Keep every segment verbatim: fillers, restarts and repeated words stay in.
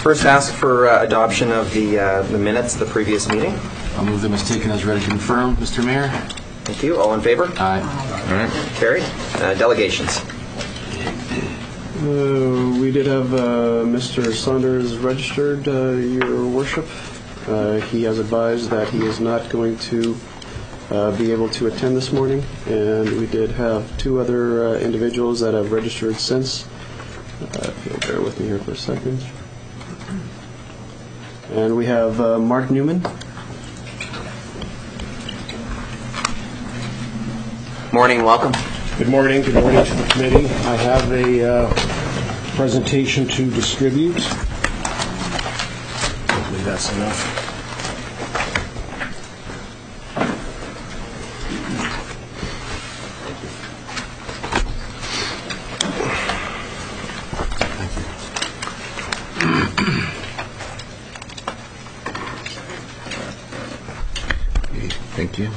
First, ask for uh, adoption of the uh, the minutes of the previous meeting. I'll move them as taken as read and confirmed, Mister Mayor. Thank you. All in favor? Aye. All right. Carried. Uh, delegations. Uh, we did have uh, Mister Saunders registered, uh, Your Worship. Uh, he has advised that he is not going to uh, be able to attend this morning, and we did have two other uh, individuals that have registered since. Uh, if you'll bear with me here for a second. And we have uh, Mark Newman. Morning. Welcome. Good morning. Good morning to the committee. I have a uh, presentation to distribute. Hopefully that's enough. Thank you.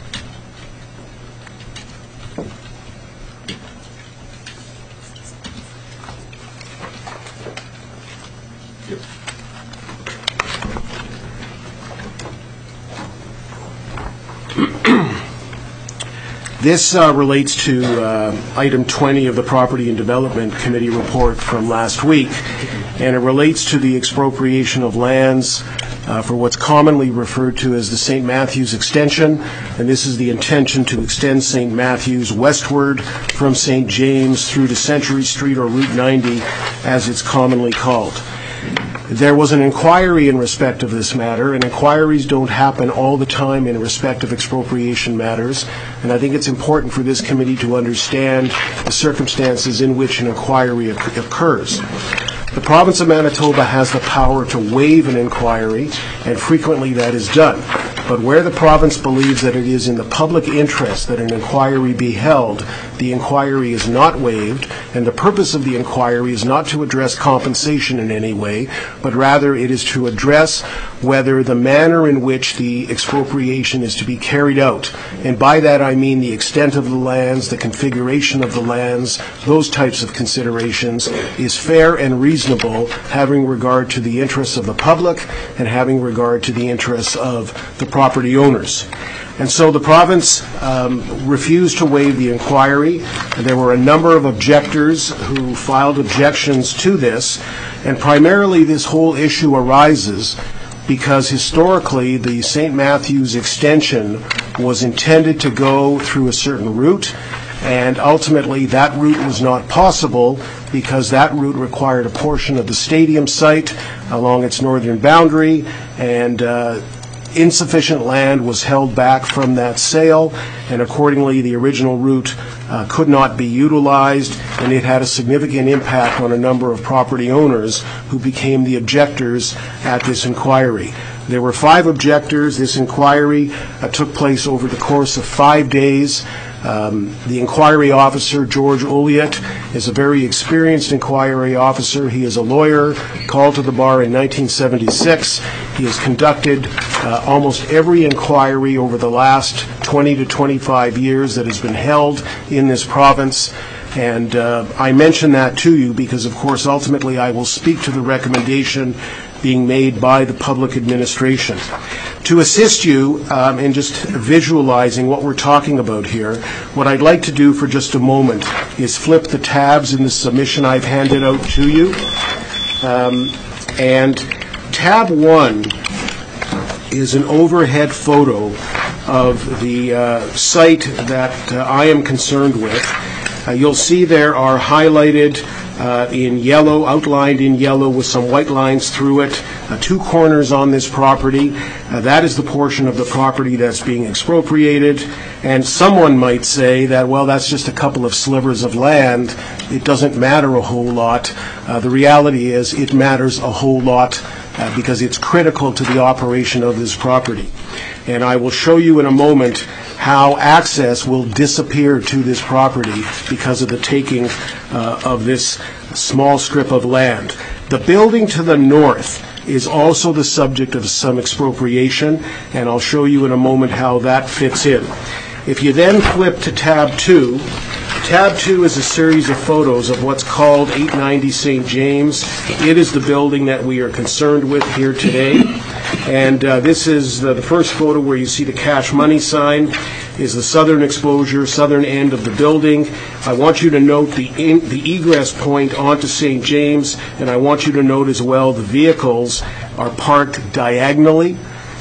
This uh, relates to uh, item twenty of the Property and Development Committee report from last week, and it relates to the expropriation of lands uh, for what's commonly referred to as the Saint Matthews extension, and this is the intention to extend Saint Matthews westward from Saint James through to Century Street, or Route ninety as it's commonly called. There was an inquiry in respect of this matter, and inquiries don't happen all the time in respect of expropriation matters, and I think it's important for this committee to understand the circumstances in which an inquiry occurs. The province of Manitoba has the power to waive an inquiry, and frequently that is done. But where the province believes that it is in the public interest that an inquiry be held, the inquiry is not waived, and the purpose of the inquiry is not to address compensation in any way, but rather it is to address whether the manner in which the expropriation is to be carried out, and by that I mean the extent of the lands, the configuration of the lands, those types of considerations, is fair and reasonable, having regard to the interests of the public and having regard to the interests of the property owners. And so the province um, refused to waive the inquiry. There were a number of objectors who filed objections to this, and primarily this whole issue arises because historically the Saint Matthews extension was intended to go through a certain route, and ultimately that route was not possible because that route required a portion of the stadium site along its northern boundary, and uh, insufficient land was held back from that sale, and accordingly the original route uh, could not be utilized, and it had a significant impact on a number of property owners who became the objectors at this inquiry. There were five objectors. This inquiry uh, took place over the course of five days. Um, the inquiry officer, George Olliott, is a very experienced inquiry officer. He is a lawyer, called to the bar in nineteen seventy-six. He has conducted uh, almost every inquiry over the last twenty to twenty-five years that has been held in this province. And uh, I mention that to you because, of course, ultimately I will speak to the recommendation being made by the public administration. To assist you um, in just visualizing what we're talking about here, what I'd like to do for just a moment is flip the tabs in the submission I've handed out to you. Um, and tab one is an overhead photo of the uh, site that uh, I am concerned with. Uh, you'll see there are highlighted Uh, in yellow, outlined in yellow with some white lines through it, uh, two corners on this property. Uh, that is the portion of the property that's being expropriated. And someone might say that, well, that's just a couple of slivers of land. It doesn't matter a whole lot. Uh, the reality is it matters a whole lot uh, because it's critical to the operation of this property. And I will show you in a moment how access will disappear to this property because of the taking uh, of this small strip of land. The building to the north is also the subject of some expropriation, and I'll show you in a moment how that fits in. If you then flip to tab two, Tab two is a series of photos of what's called eight ninety Saint James. It is the building that we are concerned with here today. And uh, this is the, the first photo where you see the cash money sign is the southern exposure, southern end of the building. I want you to note the, in, the egress point onto Saint James, and I want you to note as well the vehicles are parked diagonally.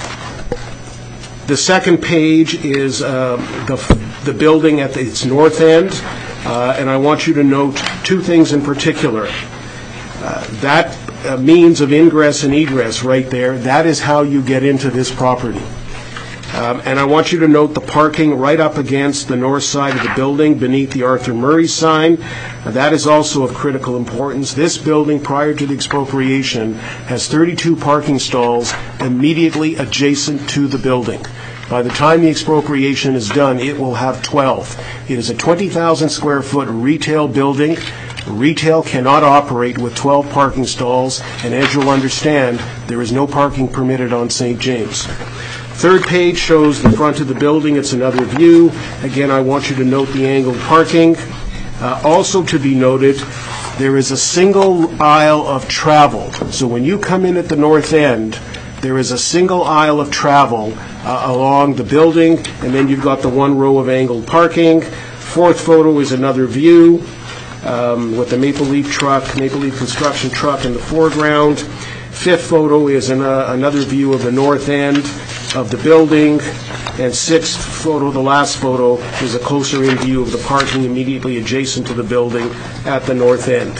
The second page is uh, the, the building at the, its north end, uh, and I want you to note two things in particular. Uh, that uh, means of ingress and egress right there, that is how you get into this property. Um, and I want you to note the parking right up against the north side of the building beneath the Arthur Murray sign. Uh, that is also of critical importance. This building, prior to the expropriation, has thirty-two parking stalls immediately adjacent to the building. By the time the expropriation is done, it will have twelve. It is a twenty thousand square foot retail building. Retail cannot operate with twelve parking stalls, and as you'll understand, there is no parking permitted on Saint James. Third page shows the front of the building. It's another view. Again, I want you to note the angled parking. Uh, also to be noted, there is a single aisle of travel. So when you come in at the north end, there is a single aisle of travel uh, along the building, and then you've got the one row of angled parking. Fourth photo is another view um, with the Maple Leaf truck, Maple Leaf construction truck in the foreground. Fifth photo is an, uh, another view of the north end of the building, and sixth photo, the last photo, is a closer in view of the parking immediately adjacent to the building at the north end.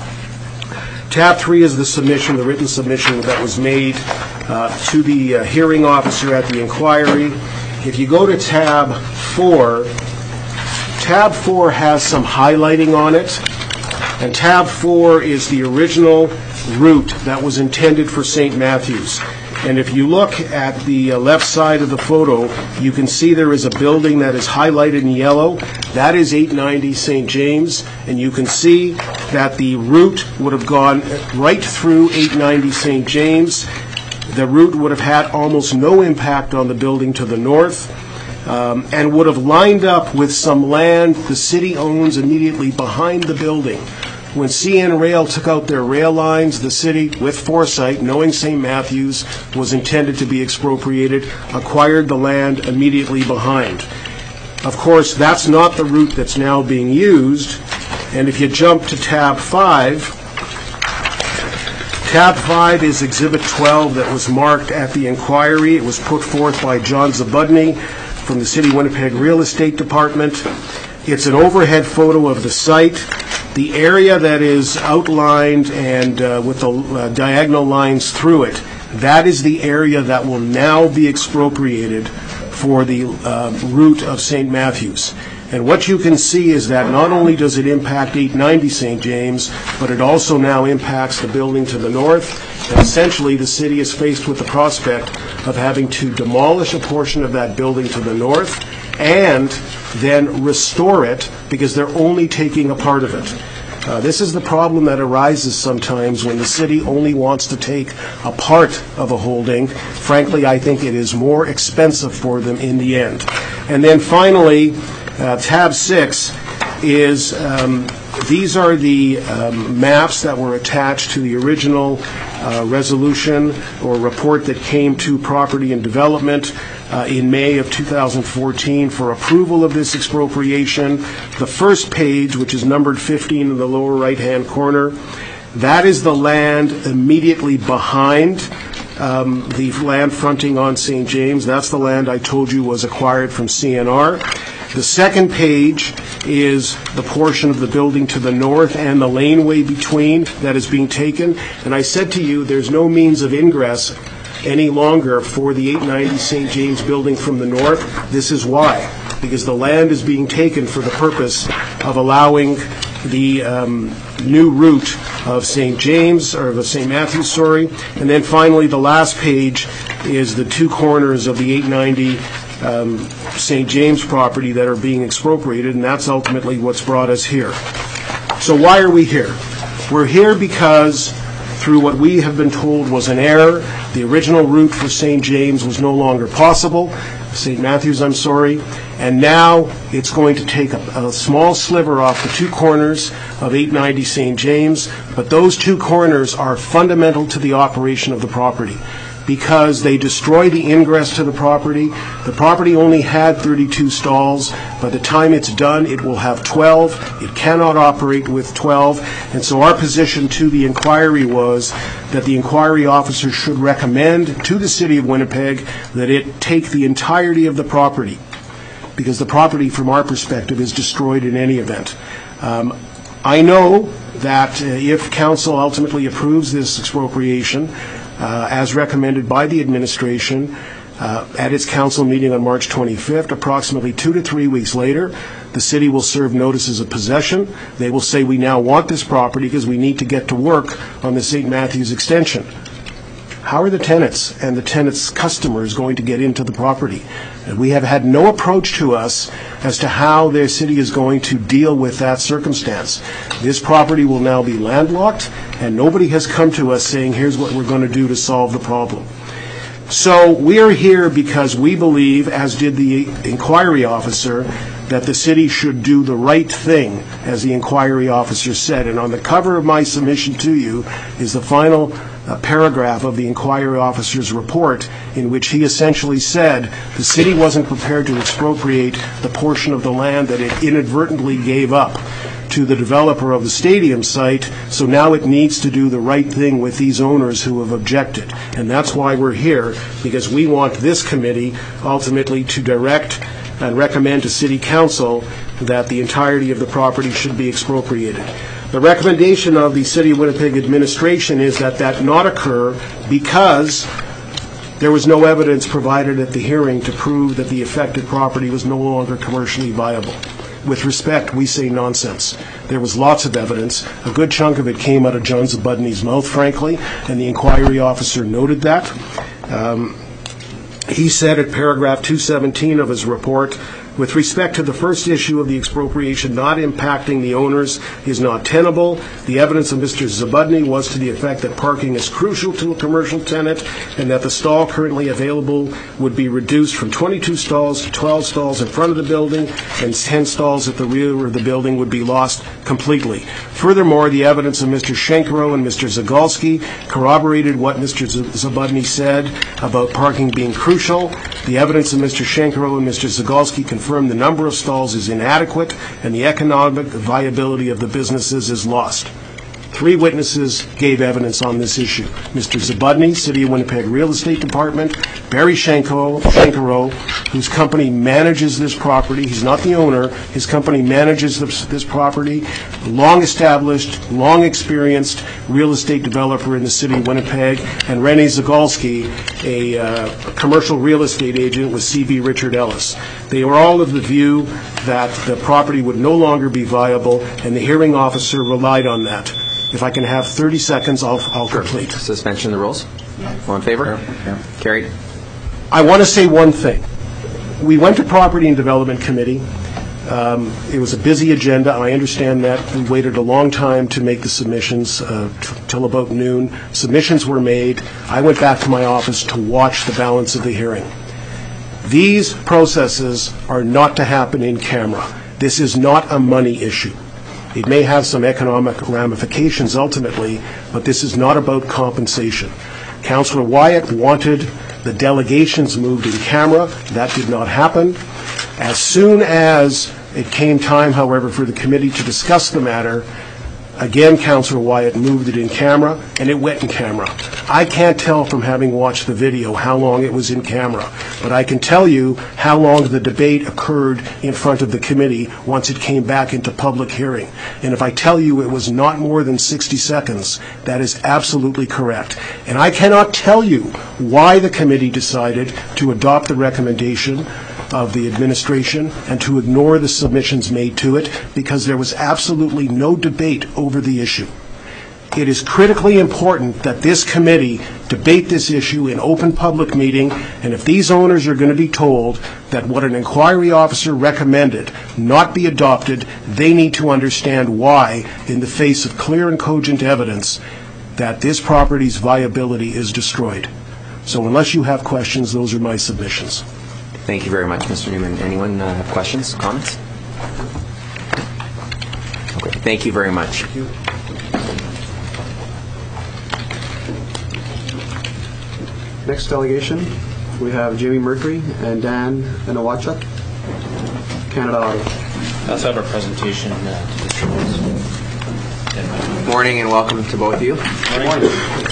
Tab three is the submission, the written submission that was made uh, to the uh, hearing officer at the inquiry. If you go to tab four, tab four has some highlighting on it, and tab four is the original route that was intended for Saint Matthews. And if you look at the uh, left side of the photo, you can see there is a building that is highlighted in yellow. That is eight ninety Saint James, and you can see that the route would have gone right through eight ninety Saint James. The route would have had almost no impact on the building to the north, um, and would have lined up with some land the city owns immediately behind the building. When C N Rail took out their rail lines, the city, with foresight, knowing Saint Matthews was intended to be expropriated, acquired the land immediately behind. Of course, that's not the route that's now being used, and if you jump to tab five, tab five is Exhibit twelve that was marked at the inquiry. It was put forth by John Zabudny from the City Winnipeg Real Estate Department. It's an overhead photo of the site. The area that is outlined and uh, with the uh, diagonal lines through it, that is the area that will now be expropriated for the uh, route of Saint Matthews. And what you can see is that not only does it impact eight ninety Saint James, but it also now impacts the building to the north. And essentially, the city is faced with the prospect of having to demolish a portion of that building to the north and then restore it because they're only taking a part of it. Uh, this is the problem that arises sometimes when the city only wants to take a part of a holding. Frankly, I think it is more expensive for them in the end. And then finally, uh, tab six is, um, these are the um, maps that were attached to the original uh, resolution or report that came to Property and Development Uh, in May of two thousand fourteen for approval of this expropriation. The first page, which is numbered fifteen in the lower right-hand corner, that is the land immediately behind um, the land fronting on Saint James. That's the land I told you was acquired from C N R. The second page is the portion of the building to the north and the laneway between that is being taken. And I said to you, there's no means of ingress any longer for the eight ninety Saint James building from the north. This is why. Because the land is being taken for the purpose of allowing the um, new route of Saint James, or of Saint Matthews, sorry. And then finally, the last page is the two corners of the eight ninety um, Saint James property that are being expropriated, and that's ultimately what's brought us here. So why are we here? We're here because through what we have been told was an error. The original route for Saint James was no longer possible. Saint Matthews, I'm sorry. And now it's going to take a, a small sliver off the two corners of eight ninety Saint James, but those two corners are fundamental to the operation of the property because they destroy the ingress to the property. The property only had thirty-two stalls. By the time it's done, it will have twelve. It cannot operate with twelve. And so our position to the inquiry was that the inquiry officer should recommend to the City of Winnipeg that it take the entirety of the property, because the property, from our perspective, is destroyed in any event. Um, I know that uh, if Council ultimately approves this expropriation, uh, as recommended by the administration, uh, at its Council meeting on March twenty-fifth, approximately two to three weeks later, the City will serve notices of possession. They will say, we now want this property because we need to get to work on the Saint Matthews extension. How are the tenants and the tenants' customers going to get into the property? And we have had no approach to us as to how their city is going to deal with that circumstance. This property will now be landlocked, and nobody has come to us saying, here's what we're going to do to solve the problem. So we are here because we believe, as did the inquiry officer, that the city should do the right thing, as the inquiry officer said. And on the cover of my submission to you is the final uh, paragraph of the inquiry officer's report, in which he essentially said the city wasn't prepared to expropriate the portion of the land that it inadvertently gave up to the developer of the stadium site, so now it needs to do the right thing with these owners who have objected. And that's why we're here, because we want this committee ultimately to direct and recommend to City Council that the entirety of the property should be expropriated. The recommendation of the City of Winnipeg administration is that that not occur because there was no evidence provided at the hearing to prove that the affected property was no longer commercially viable. With respect, we say nonsense. There was lots of evidence. A good chunk of it came out of John Zabudny's mouth, frankly, and the inquiry officer noted that. Um, He said at paragraph two seventeen of his report, with respect to the first issue of the expropriation not impacting the owners is not tenable. The evidence of Mister Zabudny was to the effect that parking is crucial to a commercial tenant and that the stall currently available would be reduced from twenty-two stalls to twelve stalls in front of the building, and ten stalls at the rear of the building would be lost completely. Furthermore, the evidence of Mister Schenkero and Mister Zagalski corroborated what Mister Zabudny said about parking being crucial. The evidence of Mister Schenkero and Mister Zagalski confirmed the number of stalls is inadequate and the economic viability of the businesses is lost. Three witnesses gave evidence on this issue. Mister Zabudny, City of Winnipeg Real Estate Department, Barry Schenkero, Schenkero, whose company manages this property. He's not the owner. His company manages this, this property. Long-established, long-experienced real estate developer in the City of Winnipeg, and Rennie Zagalski, a uh, commercial real estate agent with C B Richard Ellis. They were all of the view that the property would no longer be viable, and the hearing officer relied on that. If I can have thirty seconds, I'll, I'll complete. Suspension of the rules? All in favor? Yeah. Carried. I want to say one thing. We went to Property and Development Committee. Um, it was a busy agenda. I understand that. We waited a long time to make the submissions, uh, t- till about noon. Submissions were made. I went back to my office to watch the balance of the hearing. These processes are not to happen in camera. This is not a money issue. It may have some economic ramifications ultimately, but this is not about compensation. Councillor Wyatt wanted the delegations moved in camera. That did not happen. As soon as it came time, however, for the committee to discuss the matter, again, Councillor Wyatt moved it in camera, and it went in camera. I can't tell from having watched the video how long it was in camera, but I can tell you how long the debate occurred in front of the committee once it came back into public hearing. And if I tell you it was not more than sixty seconds, that is absolutely correct. And I cannot tell you why the committee decided to adopt the recommendation of the administration and to ignore the submissions made to it, because there was absolutely no debate over the issue. It is critically important that this committee debate this issue in open public meeting, and if these owners are going to be told that what an inquiry officer recommended not be adopted, they need to understand why, in the face of clear and cogent evidence, that this property's viability is destroyed. So unless you have questions, those are my submissions. Thank you very much, Mister Newman. Anyone uh, have questions, comments? Okay, thank you very much. Thank you. Next delegation, we have Jimmy Mercury and Dan Inawachuk, Canada Auto. I also have a presentation uh, to distribute. Good morning and welcome to both of you. Good morning.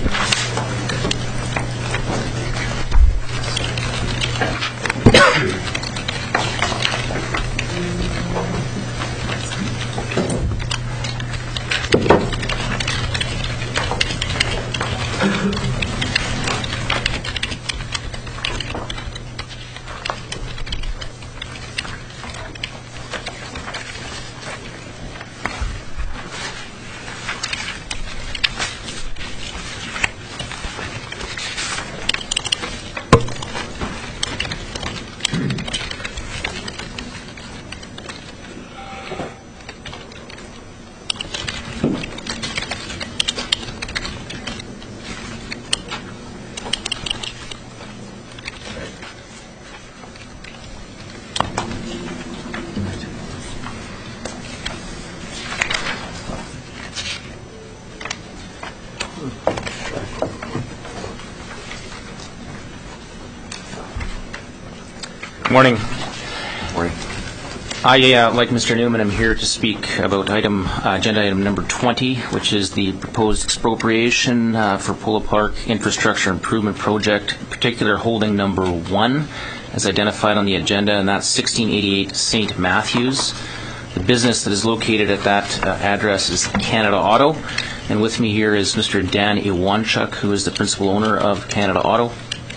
Morning. Morning. I, uh, like Mister Newman, am here to speak about item uh, agenda item number twenty, which is the proposed expropriation uh, for Polo Park Infrastructure Improvement Project, particular holding number one, as identified on the agenda, and that's sixteen eighty-eight Saint Matthews. The business that is located at that uh, address is Canada Auto, and with me here is Mister Dan Iwanchuk, who is the principal owner of Canada Auto.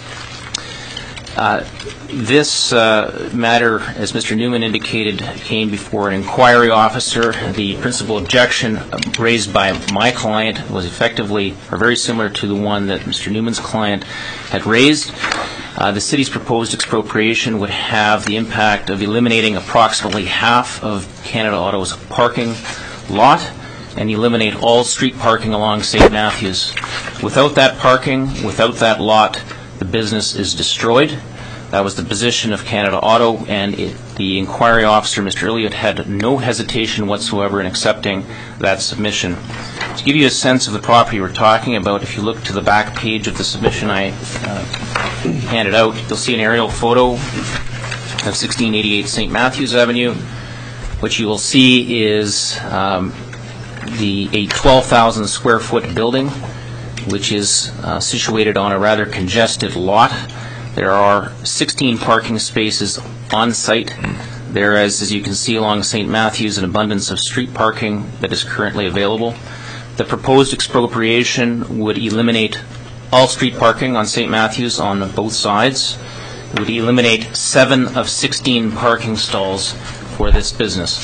Uh, this uh, matter, as Mister Newman indicated, came before an inquiry officer. The principal objection raised by my client was effectively, or very similar to the one that Mister Newman's client had raised. Uh, the city's proposed expropriation would have the impact of eliminating approximately half of Canada Auto's parking lot and eliminate all street parking along Saint Matthews. Without that parking, without that lot, the business is destroyed. That was the position of Canada Auto, and it, the inquiry officer, Mister Elliott, had no hesitation whatsoever in accepting that submission. To give you a sense of the property we're talking about, if you look to the back page of the submission I uh, handed out, you'll see an aerial photo of sixteen eighty-eight Saint Matthews Avenue. What you will see is um, the a twelve thousand square foot building, which is uh, situated on a rather congested lot. There are sixteen parking spaces on site. There is, as you can see along Saint Matthews, an abundance of street parking that is currently available. The proposed expropriation would eliminate all street parking on Saint Matthews on both sides. It would eliminate seven of sixteen parking stalls for this business.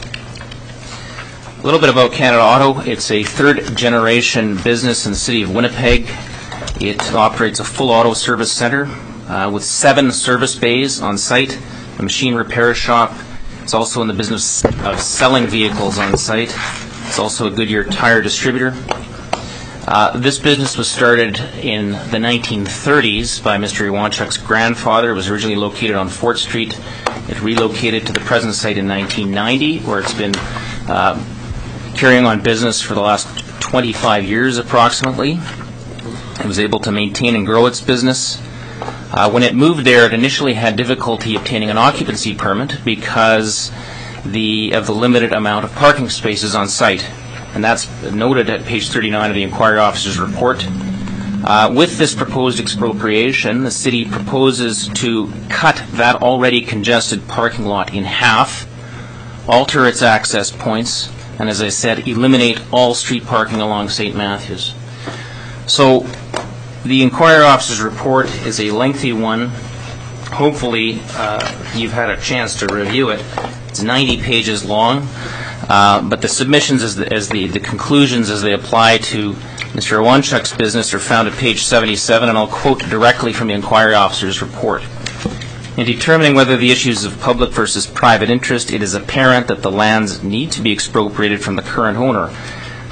A little bit about Canada Auto. It's a third generation business in the city of Winnipeg. It operates a full auto service center uh, with seven service bays on site, a machine repair shop. It's also in the business of selling vehicles on site. It's also a Goodyear tire distributor. Uh, this business was started in the nineteen thirties by Mister Iwanchuk's grandfather. It was originally located on Fort Street. It relocated to the present site in nineteen ninety, where it's been uh, carrying on business for the last twenty-five years approximately. It was able to maintain and grow its business. Uh, when it moved there, it initially had difficulty obtaining an occupancy permit because the, of the limited amount of parking spaces on site. And that's noted at page thirty-nine of the inquiry officer's report. Uh, with this proposed expropriation, the city proposes to cut that already congested parking lot in half, alter its access points, and as I said, eliminate all street parking along Saint Matthews. So the inquiry officer's report is a lengthy one. Hopefully uh, you've had a chance to review it. It's ninety pages long, uh, but the submissions as, the, as the, the conclusions as they apply to Mister Iwanchuk's business are found at page seventy-seven, and I'll quote directly from the inquiry officer's report. In determining whether the issues of public versus private interest, it is apparent that the lands need to be expropriated from the current owner.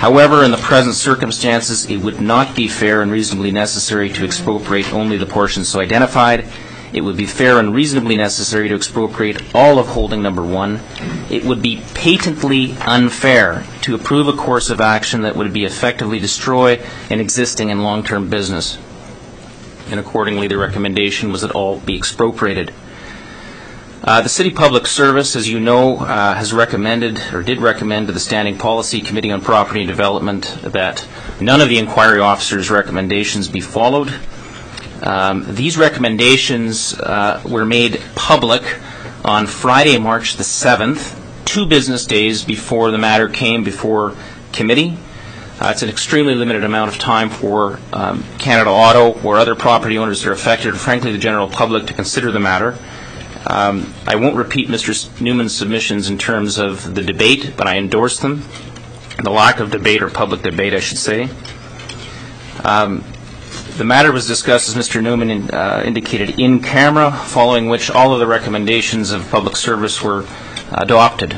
However, in the present circumstances, it would not be fair and reasonably necessary to expropriate only the portions so identified. It would be fair and reasonably necessary to expropriate all of holding number one. It would be patently unfair to approve a course of action that would be effectively destroy an existing and long-term business. And accordingly, the recommendation was that all be expropriated. Uh, the City Public Service, as you know, uh, has recommended, or did recommend to the Standing Policy Committee on Property and Development that none of the inquiry officer's recommendations be followed. Um, these recommendations uh, were made public on Friday, March the seventh, two business days before the matter came before committee. Uh, it's an extremely limited amount of time for um, Canada Auto or other property owners that are affected, and frankly the general public, to consider the matter. Um, I won't repeat Mister Newman's submissions in terms of the debate, but I endorse them. The lack of debate, or public debate, I should say. Um, The matter was discussed, as Mister Newman in, uh, indicated, in camera, following which all of the recommendations of public service were adopted.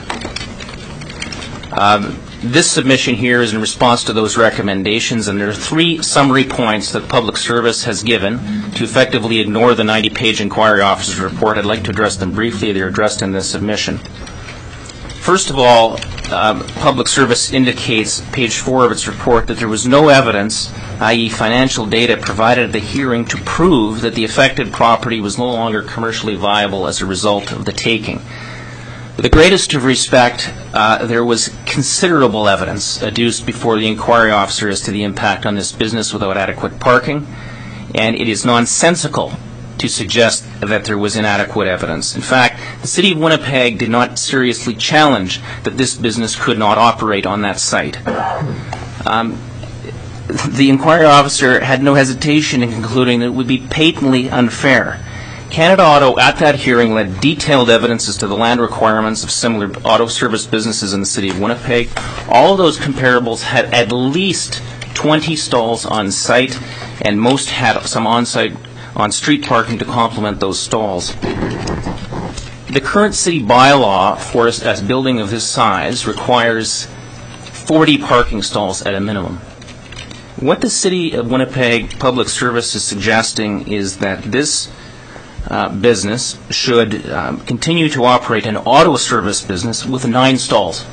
Um, this submission here is in response to those recommendations, and there are three summary points that public service has given to effectively ignore the ninety page inquiry officer's report. I'd like to address them briefly. They're addressed in this submission. First of all, uh, public service indicates, page four of its report, that there was no evidence, that is financial data, provided at the hearing to prove that the affected property was no longer commercially viable as a result of the taking. With the greatest of respect, uh, there was considerable evidence adduced before the inquiry officer as to the impact on this business without adequate parking, and it is nonsensical to suggest that there was inadequate evidence. In fact, the City of Winnipeg did not seriously challenge that this business could not operate on that site. Um, the inquiry officer had no hesitation in concluding that it would be patently unfair. Canada Auto, at that hearing, led detailed evidence as to the land requirements of similar auto service businesses in the City of Winnipeg. All of those comparables had at least twenty stalls on site, and most had some on-site on-street parking to complement those stalls. The current city bylaw for a building of this size requires forty parking stalls at a minimum. What the City of Winnipeg Public Service is suggesting is that this uh, business should um, continue to operate an auto service business with nine stalls.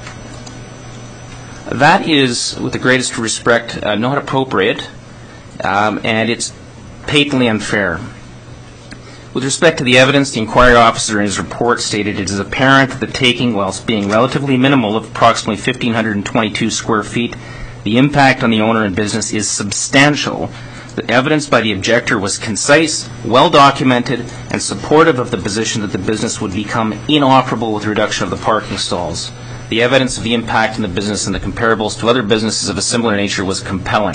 That is, with the greatest respect, uh, not appropriate, um, and it's patently unfair. With respect to the evidence, the inquiry officer in his report stated it is apparent that the taking, whilst being relatively minimal of approximately one thousand five hundred twenty-two square feet, the impact on the owner and business is substantial. The evidence by the objector was concise, well documented, and supportive of the position that the business would become inoperable with reduction of the parking stalls. The evidence of the impact on the business and the comparables to other businesses of a similar nature was compelling.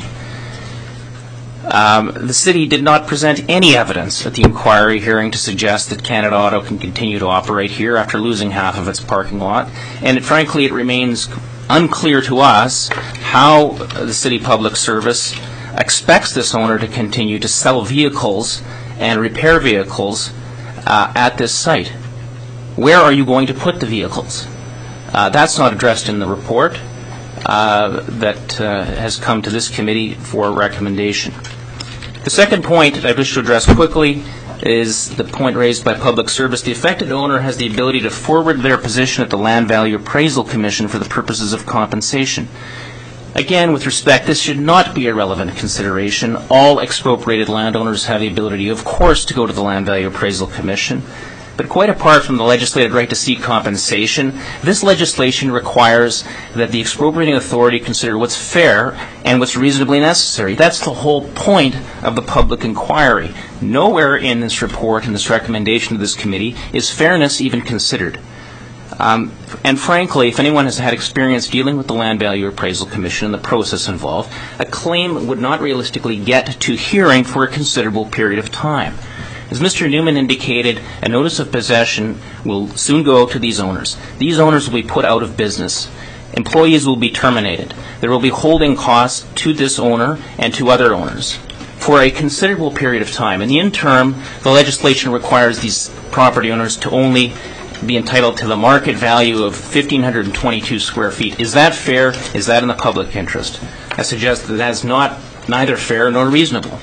Um, the city did not present any evidence at the inquiry hearing to suggest that Canada Auto can continue to operate here after losing half of its parking lot, and it, frankly, it remains unclear to us how the City Public Service expects this owner to continue to sell vehicles and repair vehicles uh, at this site. Where are you going to put the vehicles? Uh, that's not addressed in the report uh, that uh, has come to this committee for recommendation. The second point I wish to address quickly is the point raised by Public Service. The affected owner has the ability to forward their position at the Land Value Appraisal Commission for the purposes of compensation. Again, with respect, this should not be a relevant consideration. All expropriated landowners have the ability, of course, to go to the Land Value Appraisal Commission. But quite apart from the legislated right to seek compensation, this legislation requires that the expropriating authority consider what's fair and what's reasonably necessary. That's the whole point of the public inquiry. Nowhere in this report, in this recommendation of this committee, is fairness even considered. Um, and frankly, if anyone has had experience dealing with the Land Value Appraisal Commission and the process involved, a claim would not realistically get to hearing for a considerable period of time. As Mister Newman indicated, a notice of possession will soon go out to these owners. These owners will be put out of business. Employees will be terminated. There will be holding costs to this owner and to other owners for a considerable period of time. In the interim, the legislation requires these property owners to only be entitled to the market value of one thousand five hundred twenty-two square feet. Is that fair? Is that in the public interest? I suggest that that is not neither fair nor reasonable.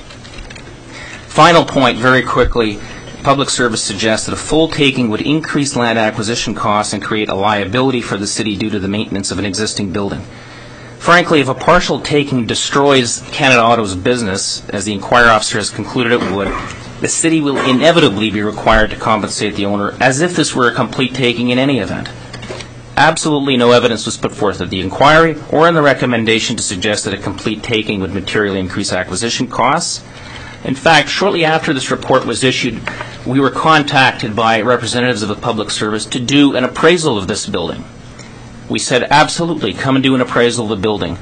Final point, very quickly. Public Service suggests that a full taking would increase land acquisition costs and create a liability for the city due to the maintenance of an existing building. Frankly, if a partial taking destroys Canada Auto's business, as the inquiry officer has concluded it would, the city will inevitably be required to compensate the owner as if this were a complete taking in any event. Absolutely no evidence was put forth at the inquiry or in the recommendation to suggest that a complete taking would materially increase acquisition costs. In fact, shortly after this report was issued, we were contacted by representatives of the Public Service to do an appraisal of this building. We said, absolutely, come and do an appraisal of the building.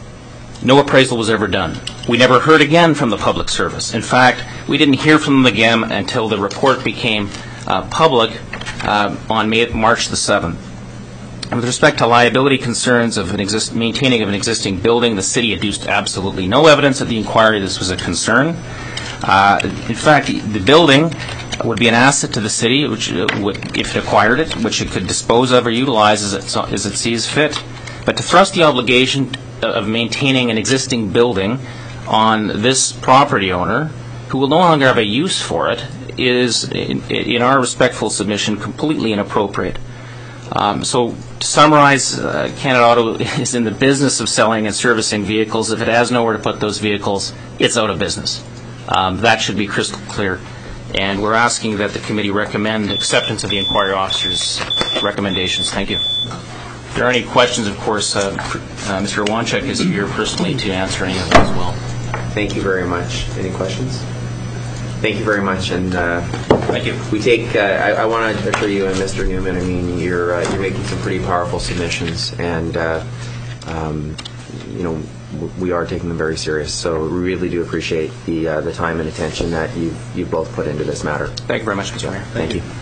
No appraisal was ever done. We never heard again from the Public Service. In fact, we didn't hear from them again until the report became uh, public uh, on May, March the seventh. And with respect to liability concerns of an exist maintaining of an existing building, the city adduced absolutely no evidence at the inquiry this was a concern. Uh, in fact, the building would be an asset to the city, which uh, would, if it acquired it, which it could dispose of or utilize as it, as it sees fit. But to thrust the obligation of maintaining an existing building on this property owner, who will no longer have a use for it, is, in, in our respectful submission, completely inappropriate. Um, so, to summarize, uh, Canada Auto is in the business of selling and servicing vehicles. If it has nowhere to put those vehicles, it's out of business. Um, that should be crystal clear. And we're asking that the committee recommend acceptance of the inquiry officer's recommendations. Thank you. If there are any questions, of course, uh, uh, Mister Wanchek is here personally to answer any of them as well. Thank you very much. Any questions? Thank you very much. And uh, thank you. We take. Uh, I, I want to assure you and Mister Newman. I mean, you're uh, you're making some pretty powerful submissions, and uh, um, you know, we are taking them very serious. So we really do appreciate the uh, the time and attention that you've you've both put into this matter. Thank you very much, Mister Mayor. Thank, Thank you. you.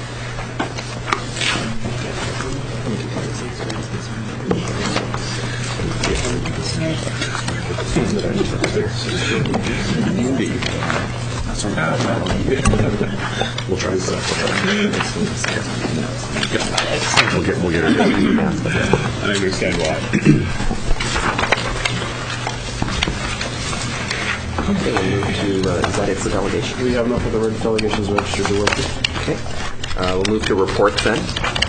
We'll try this out. We'll get, we'll get it. I understand why. Okay, we'll move to, uh, is that it for delegation? We have enough of the delegations registered to work with. Okay. Uh, we'll move to reports then.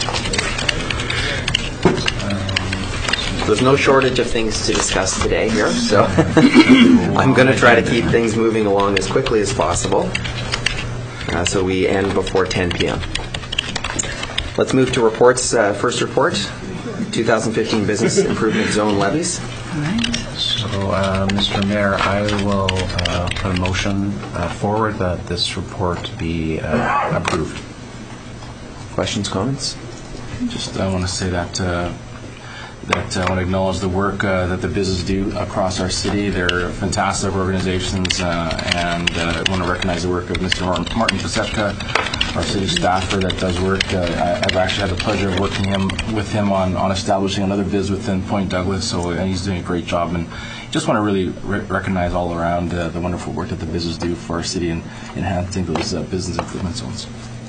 There's no shortage of things to discuss today here, so I'm going to try to keep things moving along as quickly as possible, uh, so we end before ten p m Let's move to reports. Uh, first report, two thousand fifteen Business Improvement Zone levies. All right. So, uh, Mister Mayor, I will uh, put a motion uh, forward that this report be uh, approved. Questions, comments? Just I want to say that uh, that I want to acknowledge the work uh, that the business do across our city. They're fantastic organizations, uh, and uh, I want to recognize the work of Mister Martin Pasechka, our city staffer that does work. Uh, I, I've actually had the pleasure of working him with him on, on establishing another biz within Point Douglas, so uh, he's doing a great job. And just want to really re recognize all around uh, the wonderful work that the business do for our city in enhancing those uh, business improvement zones.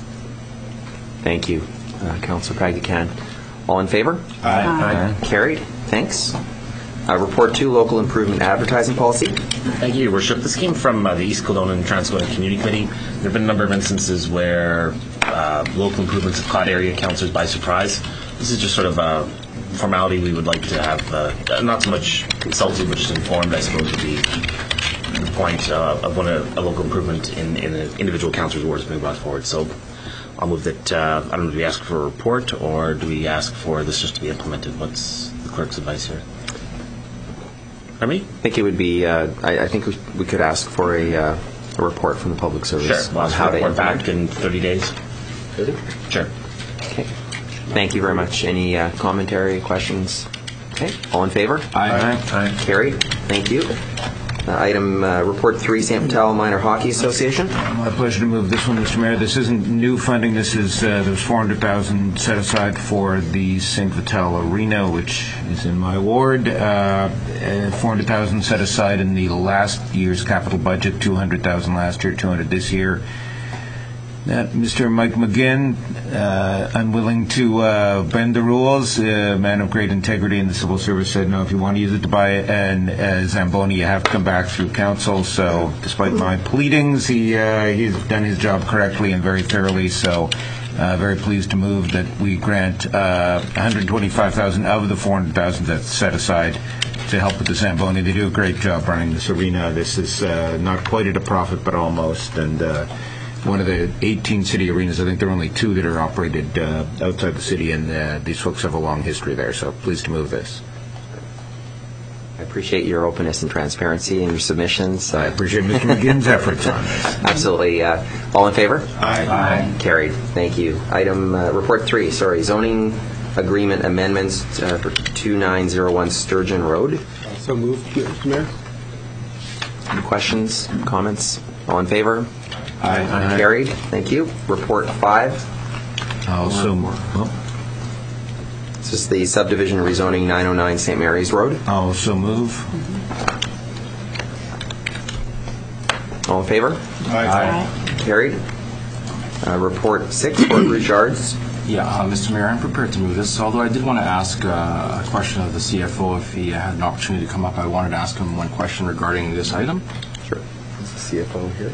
Thank you, uh, Councillor Pagdican. All in favor? Aye. Aye. Aye. Carried. Thanks. Uh, report two, local improvement advertising policy. Thank you, Your Worship. This came from uh, the East Kildonan and Transcona Community Committee. There have been a number of instances where uh, local improvements have caught area councillors by surprise. This is just sort of a formality we would like to have, uh, not so much consulted, but just informed, I suppose, would be the point uh, of when a, a local improvement in, in an individual councillor's ward is being brought forward. So I'll move that, uh, I don't know, do we ask for a report or do we ask for this just to be implemented? What's the clerk's advice here? Pardon me? I think it would be, uh, I, I think we, we could ask for a, uh, a report from the public service Sure. We'll on ask how for a they report back implement. in thirty days. thirty? Sure. Okay. Thank you very much. Any uh, commentary, questions? Okay. All in favor? Aye. Aye. Carried. Thank you. Uh, item uh, report three, Saint Vital Minor Hockey Association. My pleasure to move this one, Mister Mayor. This isn't new funding. This is uh, there's four hundred thousand dollars set aside for the Saint Vital Arena, which is in my ward. Uh, uh, four hundred thousand dollars set aside in the last year's capital budget. two hundred thousand dollars last year, two hundred thousand dollars this year. That Mister Mike McGinn, uh, unwilling to uh, bend the rules, a man of great integrity in the civil service, said, no, if you want to use it to buy an uh, Zamboni, you have to come back through council. So despite my pleadings, he uh, he's done his job correctly and very thoroughly. So uh, very pleased to move that we grant uh, one hundred twenty-five thousand dollars of the four hundred thousand dollars that's set aside to help with the Zamboni. They do a great job running this arena. This is uh, not quite at a profit, but almost. And uh, one of the eighteen city arenas, I think there are only two that are operated uh, outside the city, and uh, these folks have a long history there, so pleased to move this. I appreciate your openness and transparency in your submissions. I appreciate Mister McGinn's efforts on this. Absolutely. Uh, all in favor? Aye. Aye. Carried. Thank you. Item, uh, report three, sorry, zoning agreement amendments uh, for two nine zero one Sturgeon Road. So moved, Mister Mayor. Any questions, comments? All in favor? Aye. Aye. Carried. Thank you. Report five. Also, well, This is the subdivision rezoning nine oh nine Saint Mary's Road. also move. All in favor? Aye. Carried. Uh, report six, Fort Rouge Yards. Yeah, uh, Mister Mayor, I'm prepared to move this, although I did want to ask uh, a question of the C F O if he had an opportunity to come up. I wanted to ask him one question regarding this item. Sure. Is the C F O here?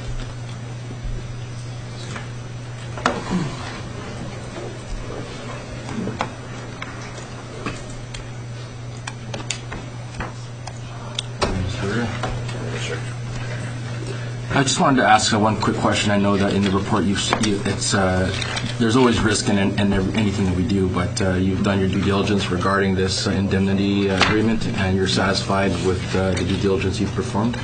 I just wanted to ask uh, one quick question. I know that in the report, you've, you, it's uh, there's always risk in, in anything that we do, but uh, you've done your due diligence regarding this uh, indemnity uh, agreement, and you're satisfied with uh, the due diligence you've performed?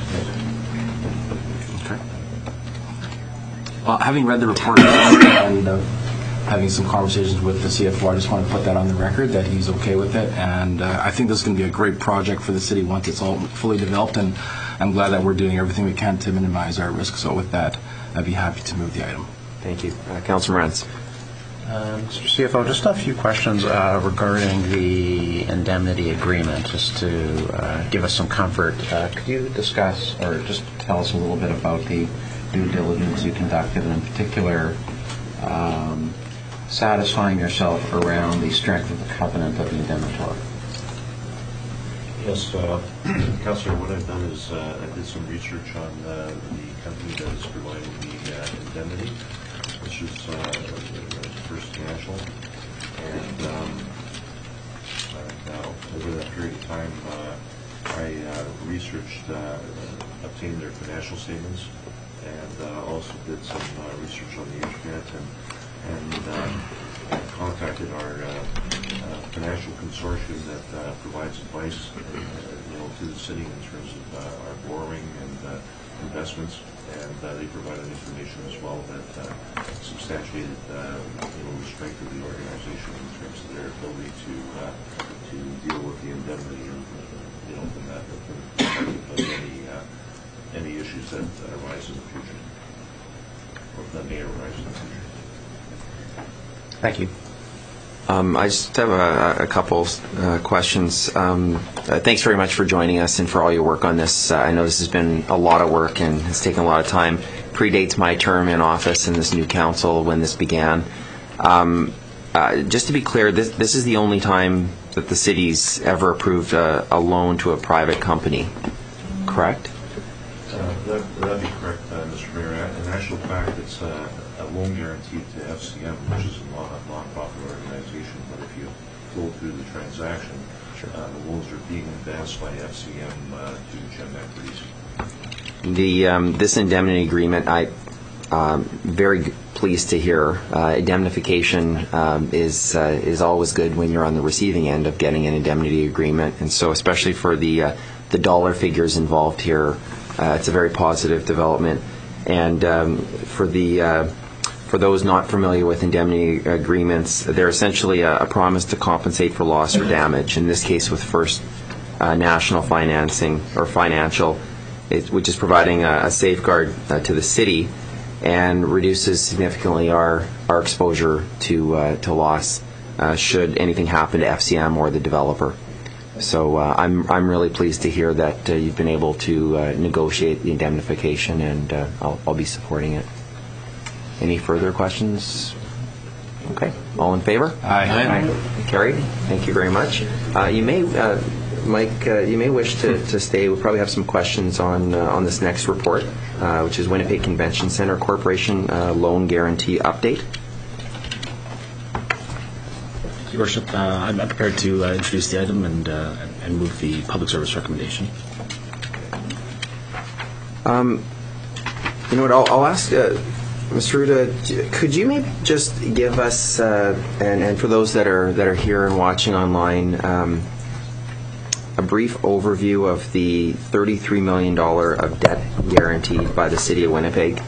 Okay. Well, having read the report and uh, having some conversations with the C F O, I just want to put that on the record that he's okay with it, and uh, I think this is going to be a great project for the city once it's all fully developed, and I'm glad that we're doing everything we can to minimize our risk. So with that, I'd be happy to move the item. Thank you. Uh, Councilor Morantz. Uh, Mister C F O, just a few questions uh, regarding the indemnity agreement, just to uh, give us some comfort. Uh, could you discuss or just tell us a little bit about the due diligence you conducted, and in particular, um, satisfying yourself around the strength of the covenant of the indemnitor? Yes, uh, Councillor, what I've done is uh, I did some research on uh, the company that is providing the uh, indemnity, which is uh, First Financial. And um, uh, now, over that period of time, uh, I uh, researched, uh, obtained their financial statements, and uh, also did some uh, research on the internet, and, and um, contacted our uh, uh, financial consortium that uh, provides advice, uh, you know, to the city in terms of uh, our borrowing and uh, investments, and uh, they provided information as well that uh, substantiated, uh, you know, the strength of the organization in terms of their ability to uh, to deal with the indemnity, and you know, from that, from of any uh, any issues that uh, arise in the future, or that may arise in the future. Thank you. Um, I just have a, a couple uh, questions. Um, uh, thanks very much for joining us and for all your work on this. Uh, I know this has been a lot of work and has taken a lot of time. Predates my term in office in this new council when this began. Um, uh, just to be clear, this, this is the only time that the city's ever approved a, a loan to a private company, correct? Uh, that, that'd be correct, uh, Mister Mayor. In actual fact, it's uh, a loan guaranteed to F C M, which is a non- non-profit organization. But if you go through the transaction, sure. uh, the loans are being advanced by F C M uh, to Gem Equities. The um, this indemnity agreement, I um, very g- pleased to hear. Uh, indemnification um, is uh, is always good when you're on the receiving end of getting an indemnity agreement, and so especially for the uh, the dollar figures involved here. Uh, it's a very positive development, and um, for the uh, for those not familiar with indemnity agreements, they're essentially a, a promise to compensate for loss or damage. In this case, with First uh, National Financing or Financial, it, which is providing a, a safeguard uh, to the city, and reduces significantly our our exposure to uh, to loss uh, should anything happen to F C M or the developer. So uh, I'm I'm really pleased to hear that uh, you've been able to uh, negotiate the indemnification, and uh, I'll, I'll be supporting it. Any further questions? Okay. All in favor? Aye. Carried. Thank you very much. Uh, you may, uh, Mike, uh, you may wish to, to stay. We'll probably have some questions on uh, on this next report, uh, which is Winnipeg Convention Center Corporation uh, Loan Guarantee Update. Your Worship, uh, I'm prepared to uh, introduce the item and uh, and move the public service recommendation. Um, you know what? I'll, I'll ask uh, Mister Ruda. Could you maybe just give us uh, and and for those that are that are here and watching online, um, a brief overview of the thirty-three million dollars of debt guaranteed by the City of Winnipeg?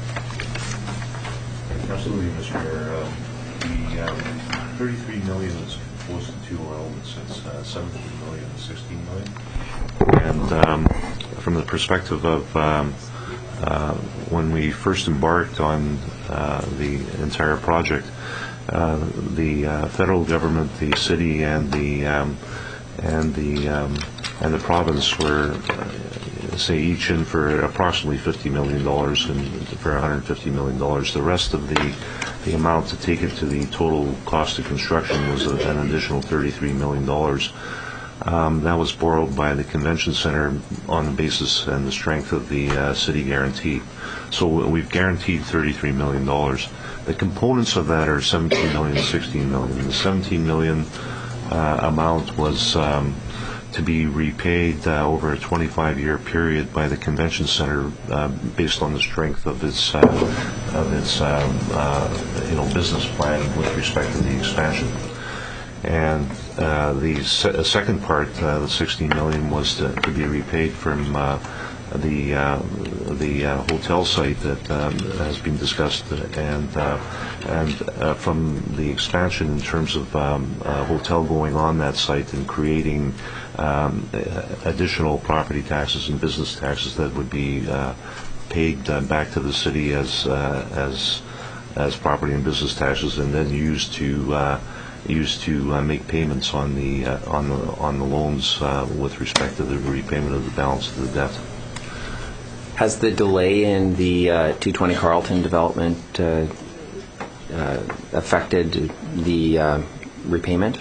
Absolutely, Mister Mayor. Uh, the um, thirty-three million is composed of two elements. It's uh, seventeen million and sixteen million. And um, from the perspective of um, uh, when we first embarked on uh, the entire project, uh, the uh, federal government, the city, and the um, and the um, and the province were, uh, say, each in for approximately fifty million dollars and for one hundred fifty million dollars. The rest of the the amount to take it to the total cost of construction was a, an additional thirty-three million dollars. Um, that was borrowed by the convention center on the basis and the strength of the uh, city guarantee. So we've guaranteed thirty-three million dollars. The components of that are seventeen million dollars and sixteen million dollars. The seventeen million dollars uh, amount was um, to be repaid uh, over a twenty-five year period by the convention center uh, based on the strength of its uh, of its um, uh, you know business plan with respect to the expansion. And uh, the se- second part, uh, the sixteen million dollars, was to, to be repaid from uh, the uh, the uh, hotel site that um, has been discussed, and uh, and uh, from the expansion in terms of um, a hotel going on that site and creating um, additional property taxes and business taxes that would be uh, paid uh, back to the city as uh, as as property and business taxes, and then used to uh, used to uh, make payments on the uh, on the on the loans uh, with respect to the repayment of the balance of the debt. Has the delay in the uh, two twenty Carlton development uh, uh, affected the uh, repayment?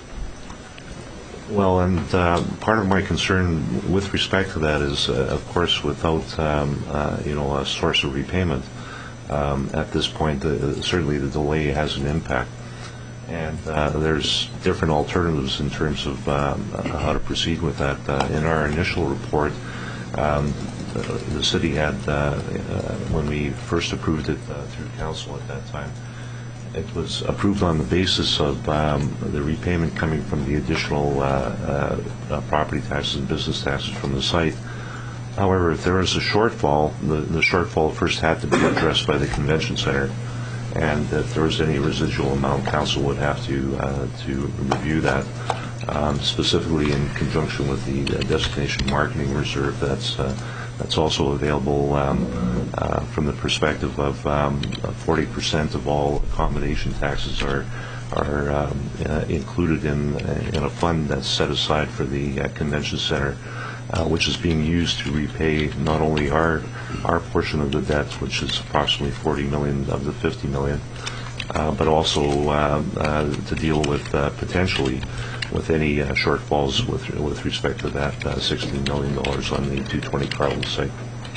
Well, and uh, part of my concern with respect to that is, uh, of course, without um, uh, you know a source of repayment um, at this point, uh, certainly the delay has an impact. And uh, there's different alternatives in terms of um, how to proceed with that. Uh, in our initial report, um, the, the city had, uh, uh, when we first approved it uh, through council at that time, it was approved on the basis of um, the repayment coming from the additional uh, uh, uh, property taxes and business taxes from the site. However, if there was a shortfall, the, the shortfall first had to be addressed by the convention center. And if there was any residual amount, council would have to uh, to review that, um, specifically in conjunction with the uh, destination marketing reserve. That's uh, that's also available um, uh, from the perspective of um, forty percent of all accommodation taxes are are um, uh, included in in a fund that's set aside for the uh, convention center, uh, which is being used to repay not only our our portion of the debt, which is approximately forty million of the fifty million, uh, but also uh, uh, to deal with uh, potentially with any uh, shortfalls with with respect to that uh, sixteen million dollars on the two twenty Carlton site.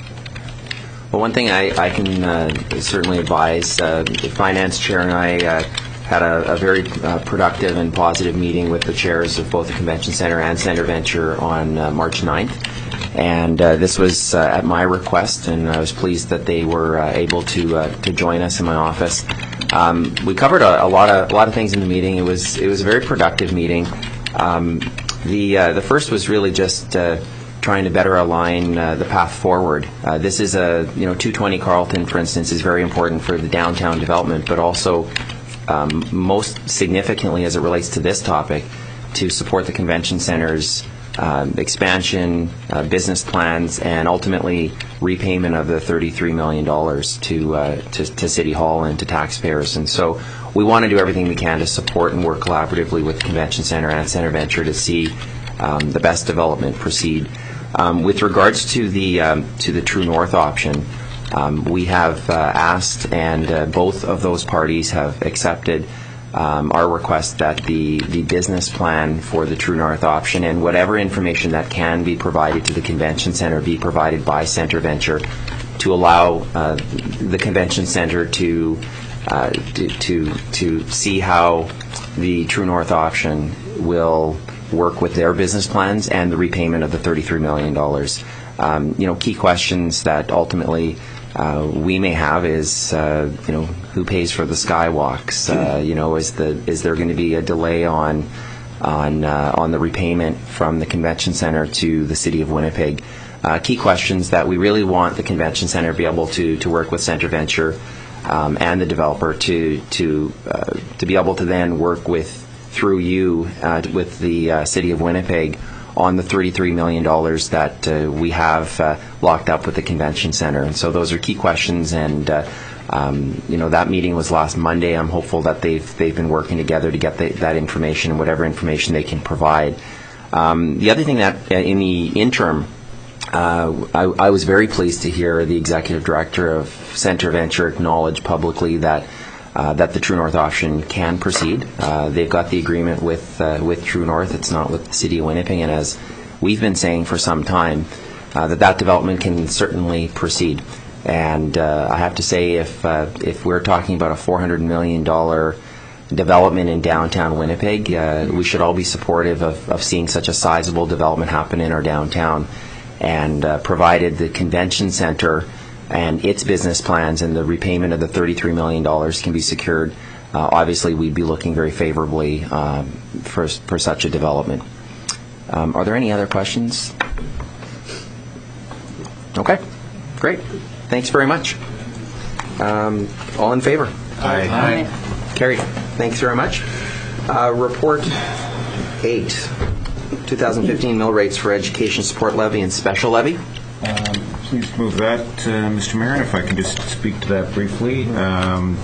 Well, one thing I, I can uh, certainly advise, uh, the finance chair and I uh, had a, a very uh, productive and positive meeting with the chairs of both the Convention Center and Center Venture on uh, March ninth. And uh, this was uh, at my request, and I was pleased that they were uh, able to uh, to join us in my office. Um, we covered a, a lot of a lot of things in the meeting. It was it was a very productive meeting. Um, the uh, the first was really just uh, trying to better align uh, the path forward. Uh, this is a you know two twenty Carlton, for instance, is very important for the downtown development, but also um, most significantly as it relates to this topic, to support the convention center's Um, expansion, uh, business plans, and ultimately repayment of the thirty-three million dollars to, uh, to to City Hall and to taxpayers. And so we want to do everything we can to support and work collaboratively with the Convention Center and Center Venture to see um, the best development proceed. Um, with regards to the um, to the True North option, Um, we have uh, asked, and uh, both of those parties have accepted um, our request that the, the business plan for the True North option and whatever information that can be provided to the convention center be provided by Centre Venture to allow uh, the convention center to, uh, to to to see how the True North option will work with their business plans and the repayment of the thirty-three million dollars. Um, you know, key questions that ultimately uh, we may have is, uh, you know, who pays for the skywalks? Uh, you know, is the is there going to be a delay on on uh, on the repayment from the convention center to the city of Winnipeg? Uh, key questions that we really want the convention center to be able to to work with Centre Venture um, and the developer to to uh, to be able to then work with through you uh, with the uh, city of Winnipeg on the thirty-three million dollars that uh, we have uh, locked up with the convention center. And so those are key questions, and uh, um, you know, that meeting was last Monday. I'm hopeful that they've they've been working together to get the, that information and whatever information they can provide. Um, the other thing that uh, in the interim, uh, I, I was very pleased to hear the executive director of Centre Venture acknowledge publicly that Uh, that the True North option can proceed. Uh, they've got the agreement with uh, with True North. It's not with the City of Winnipeg, and as we've been saying for some time, uh, that that development can certainly proceed. And uh, I have to say, if uh, if we're talking about a four hundred million dollars development in downtown Winnipeg, uh, we should all be supportive of, of seeing such a sizable development happen in our downtown. And uh, provided the convention center and its business plans and the repayment of the thirty-three million dollars can be secured, uh, obviously we'd be looking very favorably um, for, for such a development. Um, are there any other questions? Okay, great. Thanks very much. Um, all in favor? Aye. Aye. Carried. Thanks very much. Uh, report eight, twenty fifteen mill rates for education support levy and special levy. Um, Please move that, uh, Mister Mayor, and if I can just speak to that briefly. Um,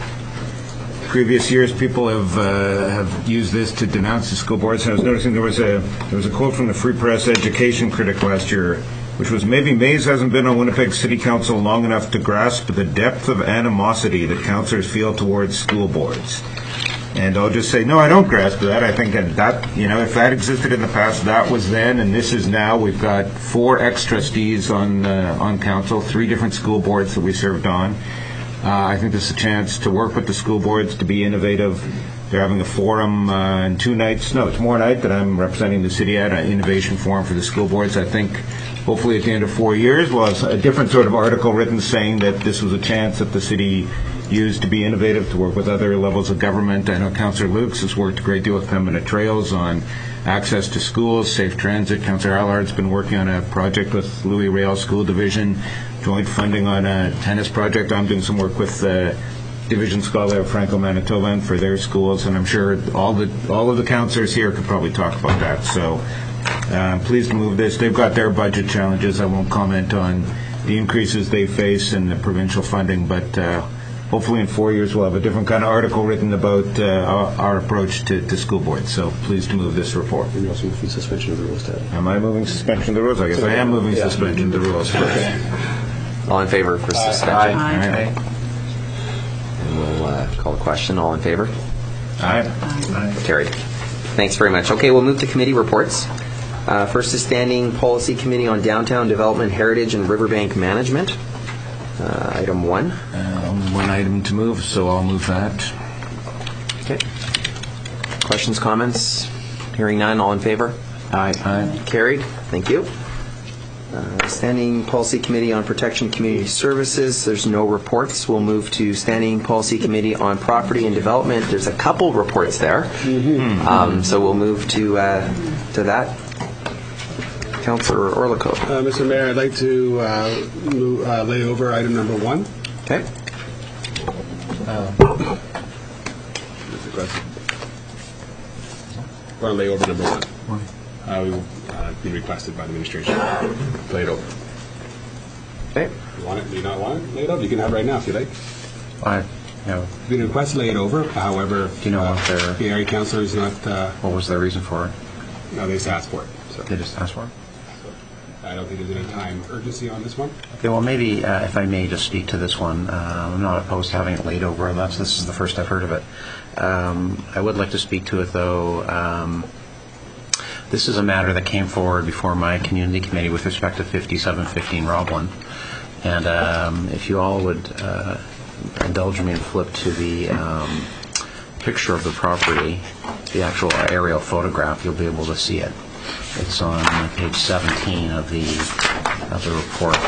previous years, people have uh, have used this to denounce the school boards. I was noticing there was a there was a quote from the Free Press education critic last year, which was, "Maybe Mays hasn't been on Winnipeg City Council long enough to grasp the depth of animosity that councillors feel towards school boards." And I'll just say, no, I don't grasp that. I think that, that, you know, if that existed in the past, that was then, and this is now. We've got four ex-trustees on uh, on council, three different school boards that we served on. Uh, I think this is a chance to work with the school boards, to be innovative. They're having a forum uh, in two nights. No, tomorrow night that I'm representing the city at, an innovation forum for the school boards. I think hopefully at the end of four years, we'll have a different sort of article written saying that this was a chance that the city used to be innovative, to work with other levels of government. I know Councillor Lukes has worked a great deal with Pembina Trails on access to schools, safe transit. Councillor Allard's been working on a project with Louis Rail School Division, joint funding on a tennis project. I'm doing some work with uh, Division Scholar of Franco-Manitoban for their schools, and I'm sure all the all of the councillors here could probably talk about that. So uh, I'm pleased to move this. They've got their budget challenges. I won't comment on the increases they face and the provincial funding, but uh, hopefully in four years we'll have a different kind of article written about uh, our, our approach to, to school boards. So pleased to move this report. And you're also moving suspension of the rules, Ted. Am I moving suspension of the rules? I guess I am moving Yeah. suspension of the rules. Okay. All in favor for suspension? Aye. And we'll uh, call the question. All in favor? Aye. Carried. Thanks very much. Okay, we'll move to committee reports. Uh, first is Standing Policy Committee on Downtown Development, Heritage, and Riverbank Management. Uh, item one. Um, one item to move, so I'll move that. Okay. Questions, comments? Hearing none. All in favor? Aye. Aye. Carried. Thank you. Uh, Standing Policy Committee on Protection Community Services. There's no reports. We'll move to Standing Policy Committee on Property and Development. There's a couple reports there. Mm-hmm. Um, so we'll move to uh, to that. Councillor Orlico. Uh, Mister Mayor, I'd like to uh, move, uh, lay over item number one. Okay. Uh, want to lay over number one. Uh, we've uh, been requested by the administration. Lay it over. Okay. You want it? Do you not want it? Lay it over. You can have it right now if you like. Aye. No. We've been requested to lay it over. However, Do you know uh, what their- the area councillor is not. Uh, What was their reason for it? no, they just asked for it. So. They just asked for it? I don't think there's any time urgency on this one. Okay, well, maybe uh, if I may just speak to this one. Uh, I'm not opposed to having it laid over. That's, this is the first I've heard of it. Um, I would like to speak to it, though. Um, this is a matter that came forward before my community committee with respect to fifty-seven fifteen Roblin. And um, if you all would uh, indulge me and flip to the um, picture of the property, the actual aerial photograph, you'll be able to see it. It's on page seventeen of the of the report.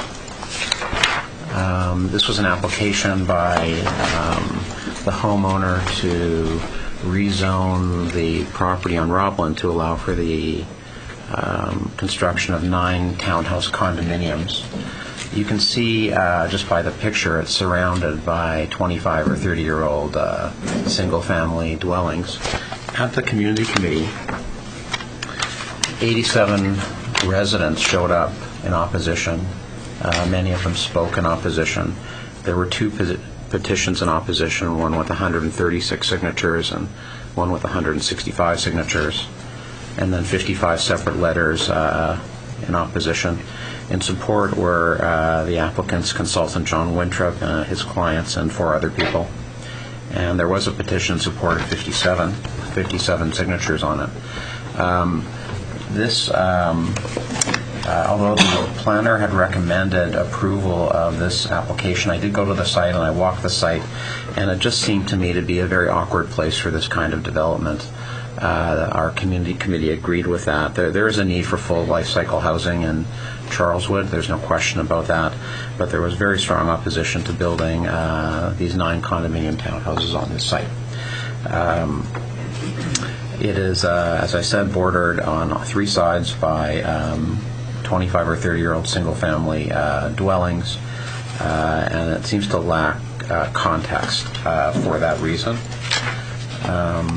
Um, this was an application by um, the homeowner to rezone the property on Roblin to allow for the um, construction of nine townhouse condominiums. You can see uh, just by the picture it's surrounded by twenty-five or thirty year old uh, single family dwellings. At the community committee, eighty-seven residents showed up in opposition. Uh, many of them spoke in opposition. There were two peti- petitions in opposition, one with one hundred thirty-six signatures and one with one hundred sixty-five signatures, and then fifty-five separate letters uh, in opposition. In support were uh, the applicant's consultant, John Winthrop, uh, his clients, and four other people. And there was a petition in support of fifty-seven, fifty-seven signatures on it. Um, this, um, uh, although the planner had recommended approval of this application, I did go to the site and I walked the site, and it just seemed to me to be a very awkward place for this kind of development. Uh, our community committee agreed with that. There, there is a need for full life cycle housing in Charleswood. There's no question about that. But there was very strong opposition to building uh, these nine condominium townhouses on this site. Um, it is, uh, as I said, bordered on three sides by um, twenty-five or thirty year old single family uh, dwellings, uh, and it seems to lack uh, context uh, for that reason. Um,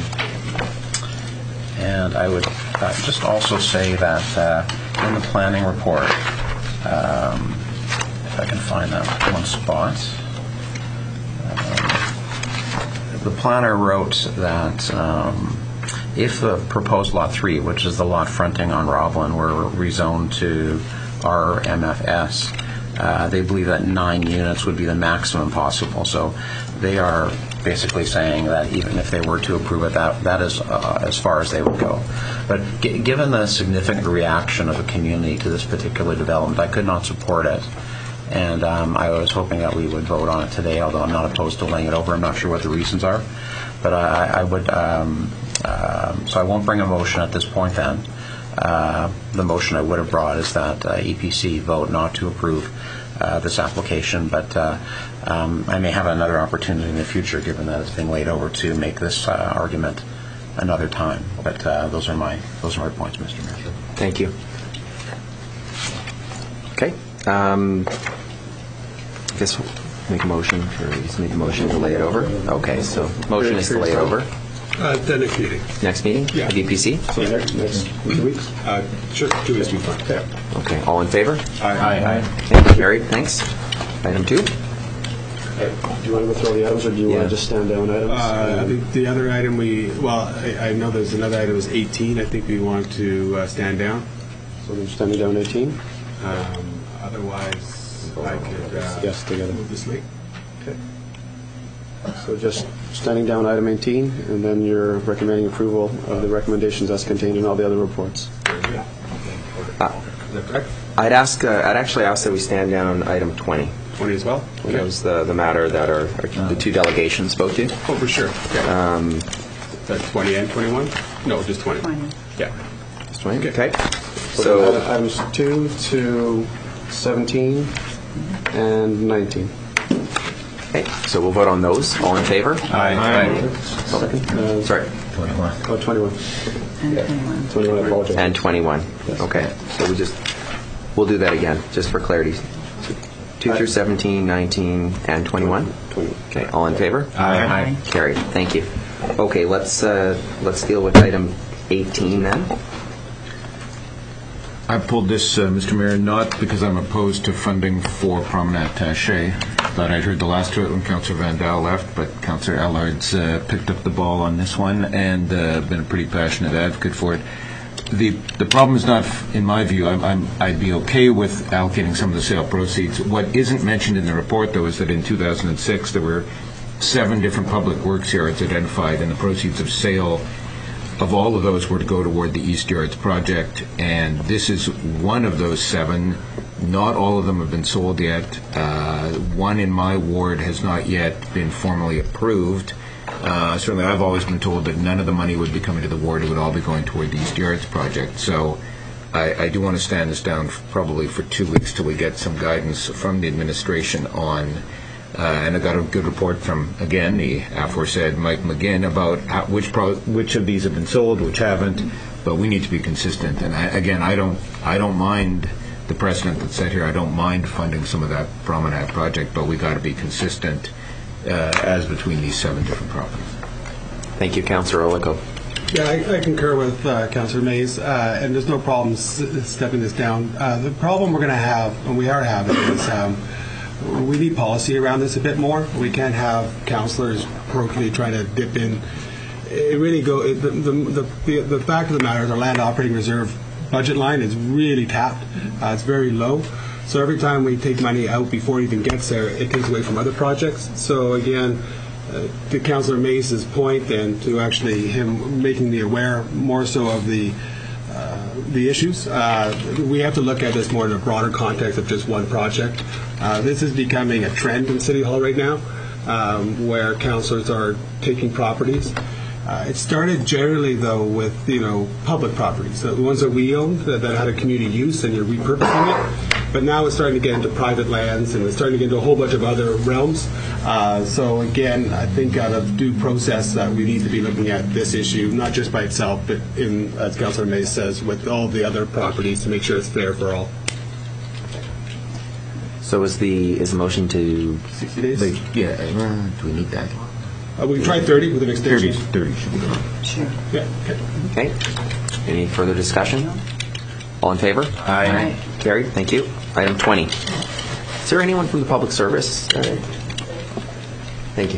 And I would uh, just also say that uh, in the planning report, um, if I can find that one spot, um, the planner wrote that um, if the proposed Lot three, which is the lot fronting on Roblin, were rezoned to R M F S, uh, they believe that nine units would be the maximum possible. So they are basically saying that even if they were to approve it, that that is uh, as far as they would go. But g- given the significant reaction of the community to this particular development, I could not support it. And um, I was hoping that we would vote on it today, although I'm not opposed to laying it over. I'm not sure what the reasons are. But I, I would, um, uh, so I won't bring a motion at this point then. Uh, the motion I would have brought is that uh, E P C vote not to approve uh, this application, but uh, um, I may have another opportunity in the future, given that it's been laid over, to make this uh, argument another time. But uh, those are my those are my points, Mister Mayor. Thank you. Okay. Um, I guess we'll make a motion for let's make a motion to lay it over. Okay, so motion is to lay it over. Uh, the next meeting. Next meeting? Yeah. At E P C? So next, next two weeks? Uh, sure, two weeks will be fine. Okay. Okay, all in favor? Aye. Aye. Okay, carried, thanks. Item two? Do you want to go through all the items, or do you Yeah. want to just stand down items? Uh, I think the other item we, well, I, I know there's another item, was eighteen. I think we want to uh, stand down. So then standing down eighteen? Um, otherwise, I could uh, Yes, together. move this late. Okay. So just standing down item eighteen, and then you're recommending approval of the recommendations as contained in all the other reports. Yeah. Uh, Is that correct? I'd ask, uh, I'd actually ask that we stand down item twenty. twenty as well? That was the, the matter that our, our, the two delegations spoke to. Oh, for sure. Okay. Um, Is that twenty and twenty-one? No, just twenty. Yeah. Just twenty, okay. So So, then items two to seventeen and nineteen. okay, so we'll vote on those. All in favor? Aye. Uh, Sorry, Oh, twenty-one. And twenty-one. twenty-one, I apologize. and twenty-one. Okay, so we just, we'll do that again, just for clarity. two through seventeen, nineteen, and twenty-one? twenty. Okay, all in favor? Aye. Carried, thank you. Okay, let's, uh, let's deal with item eighteen then. I pulled this, uh, Mister Mayor, not because I'm opposed to funding for Promenade Taché, but I heard the last to it when Councillor Van Daal left, but Councillor Allard's uh, picked up the ball on this one and uh, been a pretty passionate advocate for it. The the problem is not, in my view, I'm, I'm, I'd be okay with allocating some of the sale proceeds. What isn't mentioned in the report, though, is that in two thousand six there were seven different public works yards identified, and the proceeds of sale of all of those were to go toward the East Yards project, and this is one of those seven. Not all of them have been sold yet. Uh, one in my ward has not yet been formally approved. Uh, certainly, I've always been told that none of the money would be coming to the ward. It would all be going toward the East Yards project. So I, I do want to stand this down f- probably for two weeks till we get some guidance from the administration on, uh, and I got a good report from, again, the aforesaid Mike McGinn about how, which pro- which of these have been sold, which haven't, but we need to be consistent. And I, again, I don't, I don't mind the precedent that's set here. I don't mind funding some of that Promenade project, but we got to be consistent uh, as between these seven different properties. Thank you, Councillor Olico. Yeah, I, I concur with uh, Councillor Mays, uh, and there's no problem s- stepping this down. Uh, the problem we're going to have, and we are having, is um, we need policy around this a bit more. We can't have councillors parochially trying to dip in. It really go. It, the, the, the, the fact of the matter is our land operating reserve budget line is really tapped. Uh, it's very low. So every time we take money out before it even gets there, it takes away from other projects. So again, uh, to Councillor Mace's point, and to actually him making me aware more so of the uh, the issues, uh, we have to look at this more in a broader context of just one project. Uh, this is becoming a trend in City Hall right now, um, where councillors are taking properties. Uh, it started generally, though, with, you know, public properties, so the ones that we owned that, that had a community use, and you're repurposing it. But now it's starting to get into private lands, and it's starting to get into a whole bunch of other realms. Uh, so again, I think out of due process, that uh, we need to be looking at this issue, not just by itself, but in, as Councillor Mays says, with all the other properties to make sure it's fair for all. So is the is the motion to sixty days? Like, yeah, uh, do we need that? Uh, we tried thirty with an extension. thirty, thirty should be good. Sure. Yeah. Okay. Okay. Any further discussion? All in favor? Aye. Carried. Thank you. Item twenty. Is there anyone from the public service? Uh, Thank you.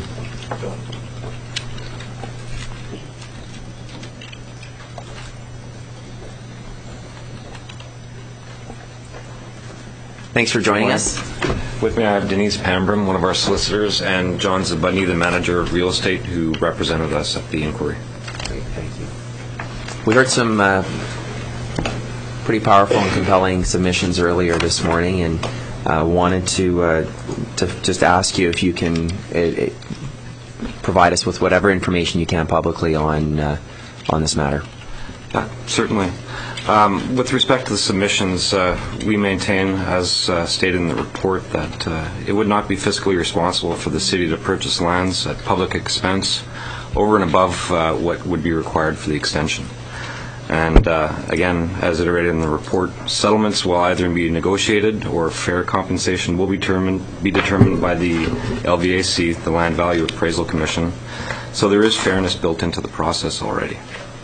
Thanks for joining us. With me, I have Denise Pambram, one of our solicitors, and John Zabudny, the manager of real estate, who represented us at the inquiry. Great, thank you. We heard some uh, pretty powerful and compelling submissions earlier this morning, and uh, wanted to uh, to just ask you if you can it, it, provide us with whatever information you can publicly on uh, on this matter. Yeah, certainly. Um, with respect to the submissions, uh, we maintain, as uh, stated in the report, that uh, it would not be fiscally responsible for the city to purchase lands at public expense over and above uh, what would be required for the extension. And uh, again, as iterated in the report, settlements will either be negotiated or fair compensation will be determined, be determined by the L V A C, the Land Value Appraisal Commission. So there is fairness built into the process already.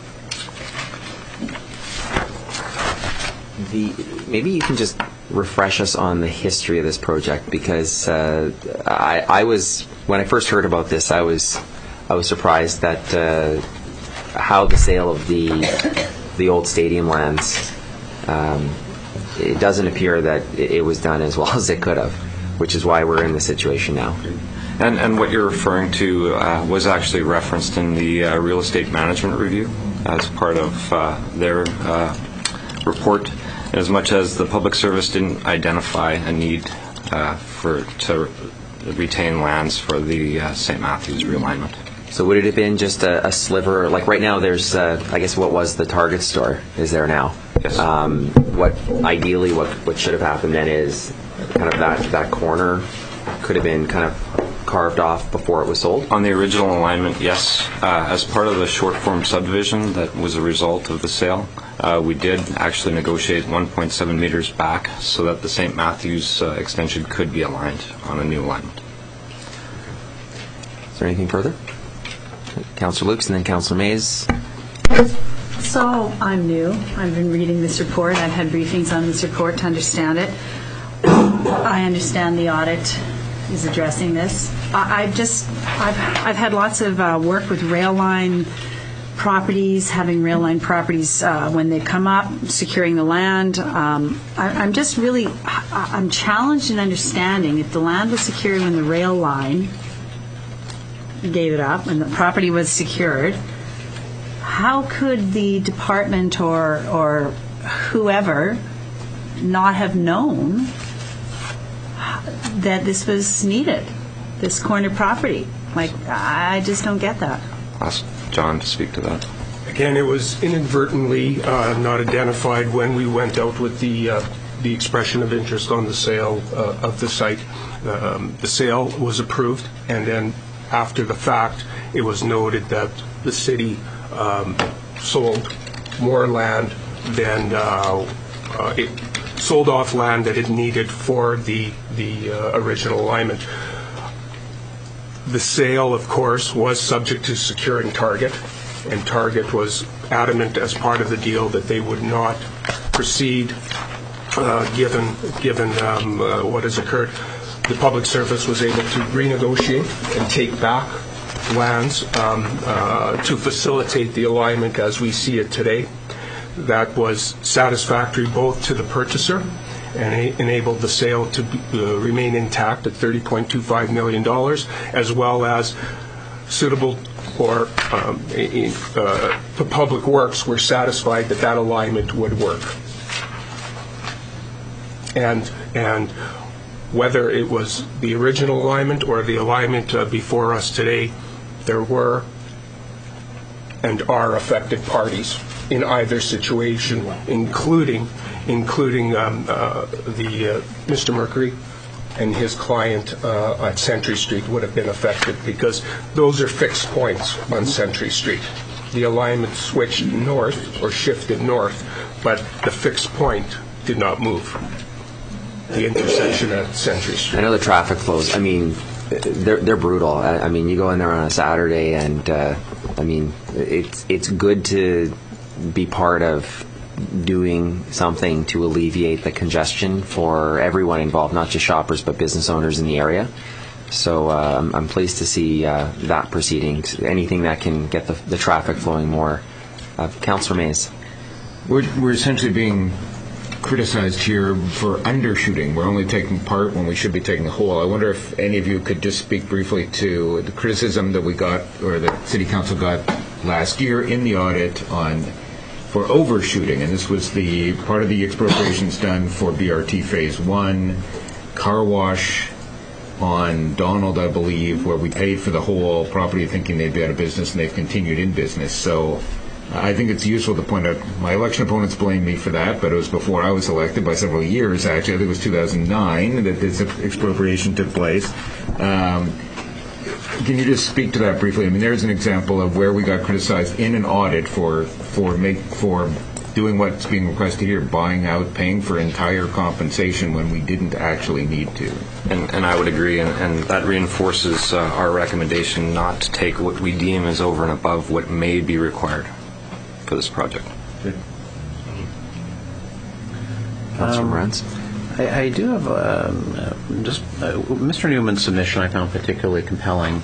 The, maybe you can just refresh us on the history of this project, because uh, I, I was when I first heard about this, I was I was surprised that uh, how the sale of the the old stadium lands. Um, it doesn't appear that it, it was done as well as it could have, which is why we're in the situation now. And, and what you're referring to uh, was actually referenced in the uh, real estate management review as part of uh, their uh, report. As much as the public service didn't identify a need uh, for to retain lands for the uh, Saint Matthews realignment. So would it have been just a, a sliver? Like right now, there's uh, I guess what was the Target store is there now? Yes. Um, what ideally what what should have happened then is kind of that that corner could have been kind of carved off before it was sold? On the original alignment, yes. Uh, as part of the short form subdivision that was a result of the sale, uh, we did actually negotiate one point seven meters back so that the Saint Matthews uh, extension could be aligned on a new alignment. Is there anything further? Councillor Lukes and then Councillor Mays. So I'm new. I've been reading this report. I've had briefings on this report to understand it. I understand the audit is addressing this. I, I just, I've, I've had lots of uh, work with rail line properties, having rail line properties uh, when they come up, securing the land. Um, I, I'm just really, I, I'm challenged in understanding if the land was secured when the rail line gave it up and the property was secured, how could the department or or whoever not have known that this was needed, this corner property? Like, I just don't get that. Ask John to speak to that. Again, it was inadvertently uh, not identified when we went out with the uh, the expression of interest on the sale uh, of the site. Um, the sale was approved, and then after the fact, it was noted that the city um, sold more land than uh, uh, it sold off land that it needed for the the uh, original alignment. The sale, of course, was subject to securing Target, and Target was adamant as part of the deal that they would not proceed uh, given given um, uh, what has occurred. The public service was able to renegotiate and take back lands um, uh, to facilitate the alignment as we see it today. That was satisfactory both to the purchaser and a- enabled the sale to be, uh, remain intact at thirty point two five million dollars, as well as suitable for um, a, a, uh, the public works were satisfied that that alignment would work. And and whether it was the original alignment or the alignment uh, before us today, there were and are affected parties in either situation, including including um, uh, the uh, Mister Mercury and his client uh, at Century Street would have been affected, because those are fixed points on Century Street. The alignment switched north or shifted north, but the fixed point did not move. The intersection at Century Street. I know the traffic flows. I mean, they're they're brutal. I, I mean, you go in there on a Saturday, and uh, I mean, it's it's good to be part of doing something to alleviate the congestion for everyone involved, not just shoppers but business owners in the area. So uh, I'm, I'm pleased to see uh, that proceeding. Anything that can get the, the traffic flowing more. Uh, Councillor Mays. We're, we're essentially being criticized here for undershooting. We're only taking part when we should be taking the whole. I wonder if any of you could just speak briefly to the criticism that we got, or that City Council got last year in the audit on for overshooting, and this was the part of the expropriations done for B R T Phase One, car wash on Donald, I believe, where we paid for the whole property thinking they'd be out of business, and they've continued in business. So I think it's useful to point out, my election opponents blame me for that, but it was before I was elected by several years, actually. I think it was two thousand nine that this expropriation took place. Um, Can you just speak to that briefly? I mean, there's an example of where we got criticized in an audit for for make for doing what's being requested here, buying out, paying for entire compensation when we didn't actually need to. And, and I would agree, and, and that reinforces uh, our recommendation not to take what we deem as over and above what may be required for this project. Councillor Um, Morantz. I, I do have um, uh, just uh, Mister Newman's submission I found particularly compelling.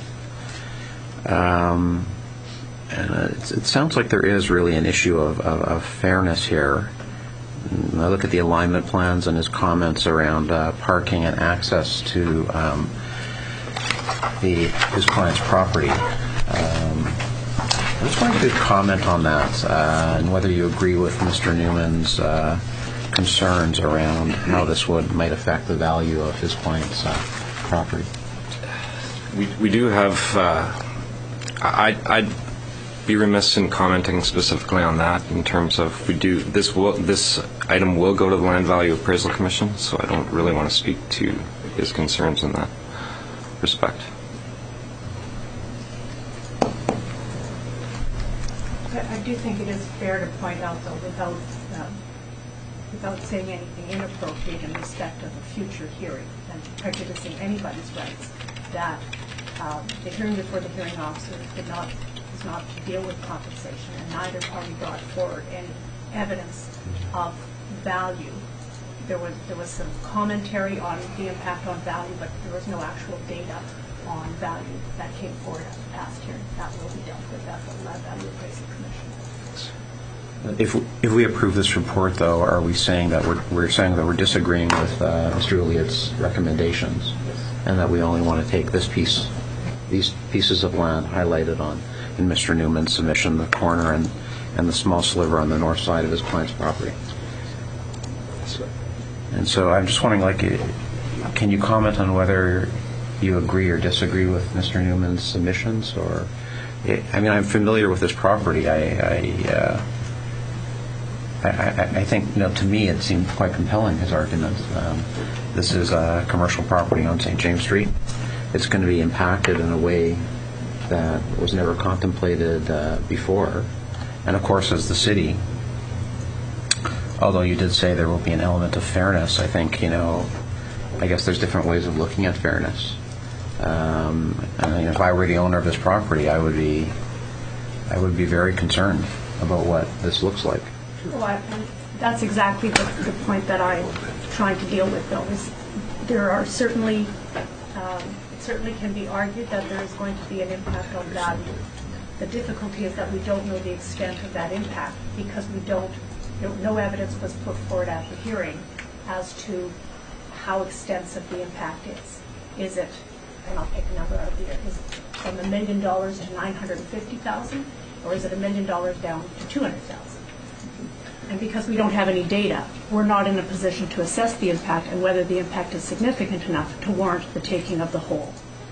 Um, and uh, it's, it sounds like there is really an issue of, of, of fairness here. And I look at the alignment plans and his comments around uh, parking and access to um, the his client's property. Um, I just wanted to comment on that uh, and whether you agree with Mister Newman's uh, concerns around how this would might affect the value of his client's uh, property. We we do have. Uh, I I'd be remiss in commenting specifically on that in terms of we do this will this item will go to the Land Value Appraisal Commission, so I don't really want to speak to his concerns in that respect. I do think it is fair to point out, though, without um, without saying anything inappropriate in respect of a future hearing and prejudicing anybody's rights, that um, the hearing before the hearing officer did not does not deal with compensation, and neither are we brought forward any evidence of value there was there was some commentary on the impact on value, but there was no actual data on value that came forward at the past hearing. That will be dealt with at the Land Value Appraisal Commission. If if we approve this report, though, are we saying that we're we're saying that we're disagreeing with uh, Mister Elliott's recommendations, and that we only want to take this piece, these pieces of land highlighted on in Mister Newman's submission, the corner and and the small sliver on the north side of his client's property? And so I'm just wondering, like, can you comment on whether you agree or disagree with Mister Newman's submissions, or? I mean, I'm familiar with this property. I. I uh, I, I, I think, you know, to me it seemed quite compelling, his argument. Um, this is a commercial property on Saint James Street. It's going to be impacted in a way that was never contemplated uh, before. And of course, as the city, although you did say there will be an element of fairness, I think, you know, I guess there's different ways of looking at fairness. Um, I mean, if I were the owner of this property, I would be, I would be very concerned about what this looks like. Well, I, that's exactly the, the point that I'm trying to deal with, though, is there are certainly, um, it certainly can be argued that there is going to be an impact on value. The difficulty is that we don't know the extent of that impact because we don't, you know, no evidence was put forward at the hearing as to how extensive the impact is. Is it, and I'll pick a number out of the air, is it from a million dollars to nine hundred fifty thousand, or is it a million dollars down to two hundred thousand? And because we don't have any data, we're not in a position to assess the impact and whether the impact is significant enough to warrant the taking of the whole.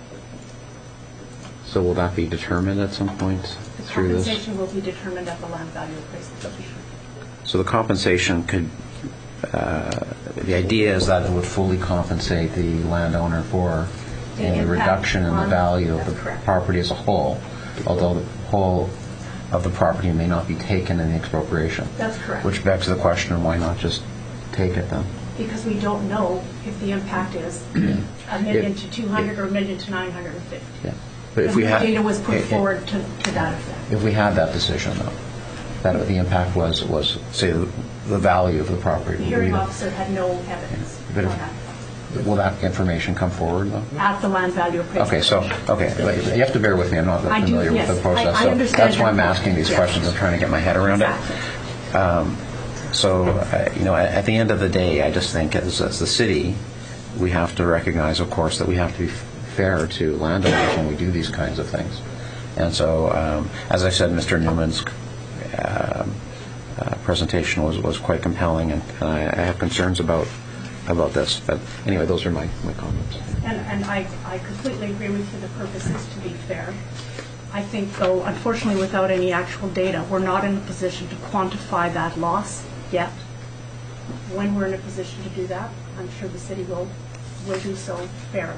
So will that be determined at some point The through this? compensation will be determined at the Land Value Appraisal Commission. So the compensation could, uh, the idea is that it would fully compensate the landowner for The any impact reduction in the on- value of that's the correct. property as a whole, although the whole of the property may not be taken in the expropriation. That's correct. Which begs the question, why not just take it then? Because we don't know if the impact is a million to two hundred or a million to nine hundred fifty. Yeah. But if And we no had data was put i- i- forward to, to that effect. If we had that decision, though, that the impact was, was say, the, the value of the property. The hearing we- officer had no evidence But on if- that. Will that information come forward, though? At the Land Value Appraisal. Okay, so, okay, you have to bear with me, I'm not that I do, familiar with yes. the process. I- I so understand That's why your I'm point. asking these Yes. questions, I'm trying to get my head around Exactly. it. Um, so, uh, you know, at, at the end of the day, I just think as, as the city, we have to recognize, of course, that we have to be f- fair to landowners when we do these kinds of things. And so, um, as I said, Mister Newman's uh, uh, presentation was, was quite compelling, and, and I, I have concerns about about this. But anyway, those are my, my comments. And, and I, I completely agree with you, the purpose is to be fair. I think, though, unfortunately, without any actual data, we're not in a position to quantify that loss yet. When we're in a position to do that, I'm sure the city will, will do so fairly.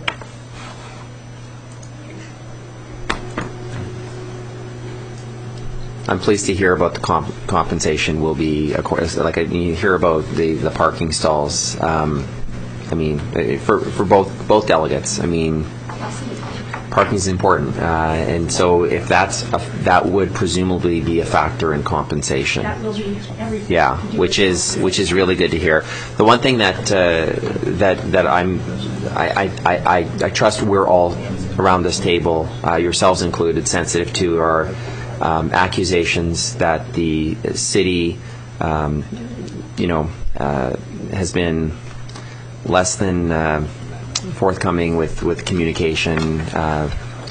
I'm pleased to hear about the comp- compensation will be, of course, like I- you hear about the, the parking stalls. Um, I mean, eh, for for both both delegates, I mean, parking is important, uh, and so if that's a, that would presumably be a factor in compensation. That will be everything. Yeah, to do which with is which is really good to hear. The one thing that uh, that that I'm I, I, I, I trust we're all around this table, uh, yourselves included, sensitive to are um, accusations that the city, um, you know, uh, has been less than uh, forthcoming with with communication. Uh,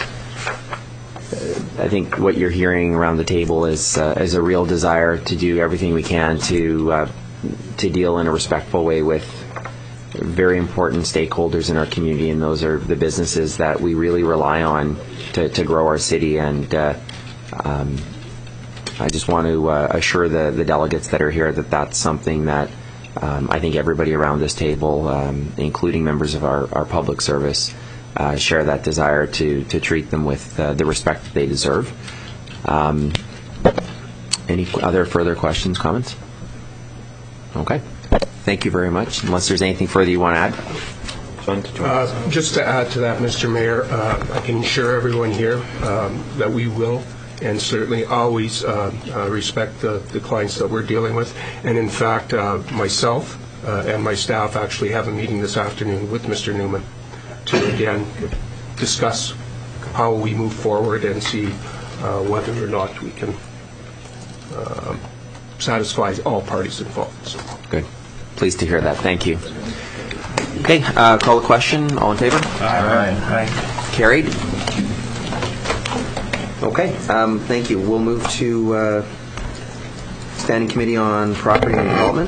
I think what you're hearing around the table is uh, is a real desire to do everything we can to uh, to deal in a respectful way with very important stakeholders in our community, and those are the businesses that we really rely on to, to grow our city. And uh, um, I just want to uh, assure the, the delegates that are here that that's something that um, I think everybody around this table, um, including members of our, our public service, Uh, share that desire to to treat them with uh, the respect that they deserve. Um, any qu- other further questions, comments? Okay. Thank you very much. Unless there's anything further you want to add? Uh, just to add to that, Mister Mayor, uh, I can assure everyone here um, that we will and certainly always uh, uh, respect the, the clients that we're dealing with. And in fact, uh, myself, uh, and my staff actually have a meeting this afternoon with Mister Newman to, again, discuss how we move forward and see uh, whether or not we can uh, satisfy all parties involved. So. Good. Pleased to hear that. Thank you. Okay, uh, call the question. All in favor? Aye. Aye. Carried. Okay, um, thank you. We'll move to uh, Standing Committee on Property and Development.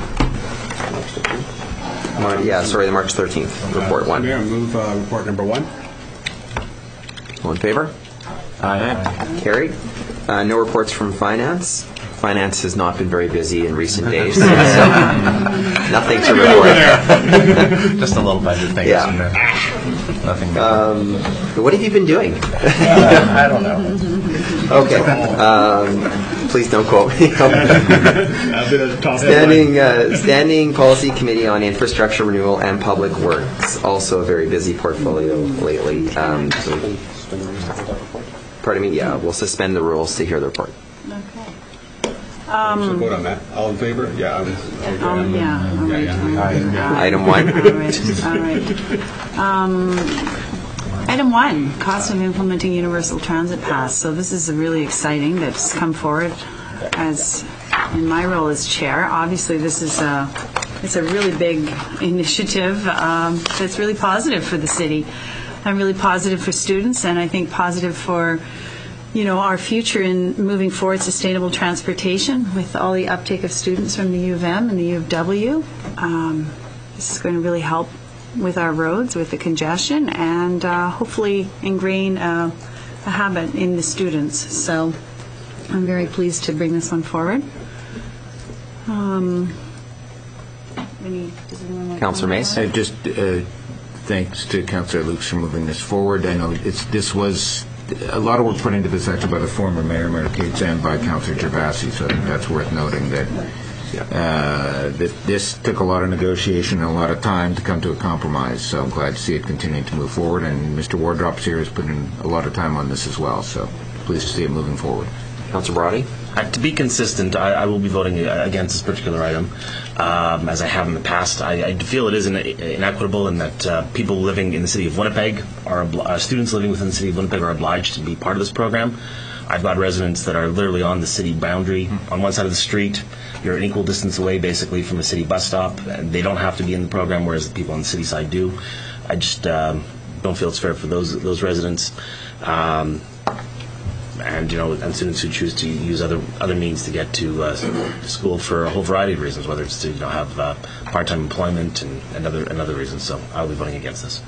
Mar- yeah, sorry, the March thirteenth report uh, one. Mayor, move uh, report number one. All in favor? Aye. Carried. Uh, no reports from Finance. Finance has not been very busy in recent days, so nothing to report. Just a little budget thing. Yeah. Nothing big. Um, what have you been doing? uh, I don't know. Okay. Um, please don't quote me. Standing, uh, Standing Policy Committee on Infrastructure Renewal and Public Works. Also a very busy portfolio lately. Um, so, pardon me, yeah, we'll suspend the rules to hear the report. Okay. Um, vote on that. All in favor? Yeah. I'm, Um, yeah, all right. yeah, yeah. Uh, Item one. All right, all right. Um, Item one, cost of implementing universal transit pass. So this is really exciting that's come forward as in my role as chair. Obviously, this is a, it's a really big initiative um, that's really positive for the city. I'm really positive for students, and I think positive for you know, our future in moving forward sustainable transportation with all the uptake of students from the U of M and the U of W. Um, this is going to really help with our roads, with the congestion, and uh, hopefully ingrain uh, a habit in the students. So I'm very pleased to bring this one forward. Um, any, does anyone want to Councillor comment Mace? on Uh, just uh, thanks to Councillor Lukes for moving this forward. I know it's this was a lot of work put into this actually by the former Mayor, Mayor Cates, and by Councillor Gervasi, so I think that's worth noting that, uh, that this took a lot of negotiation and a lot of time to come to a compromise, so I'm glad to see it continuing to move forward, and Mister Wardrop's here has put in a lot of time on this as well, so pleased to see it moving forward. Councillor Brody? Uh, to be consistent, I, I will be voting against this particular item, um, as I have in the past. I, I feel it is in, inequitable in that uh, people living in the city of Winnipeg, are obli- uh, students living within the city of Winnipeg are obliged to be part of this program. I've got residents that are literally on the city boundary. On one side of the street, you're an equal distance away, basically, from a city bus stop, and they don't have to be in the program, whereas the people on the city side do. I just um, don't feel it's fair for those those residents. Um, and you know, and students who choose to use other other means to get to uh, school for a whole variety of reasons, whether it's to you know have uh, part-time employment and, and other and other reasons. So I'll be voting against this.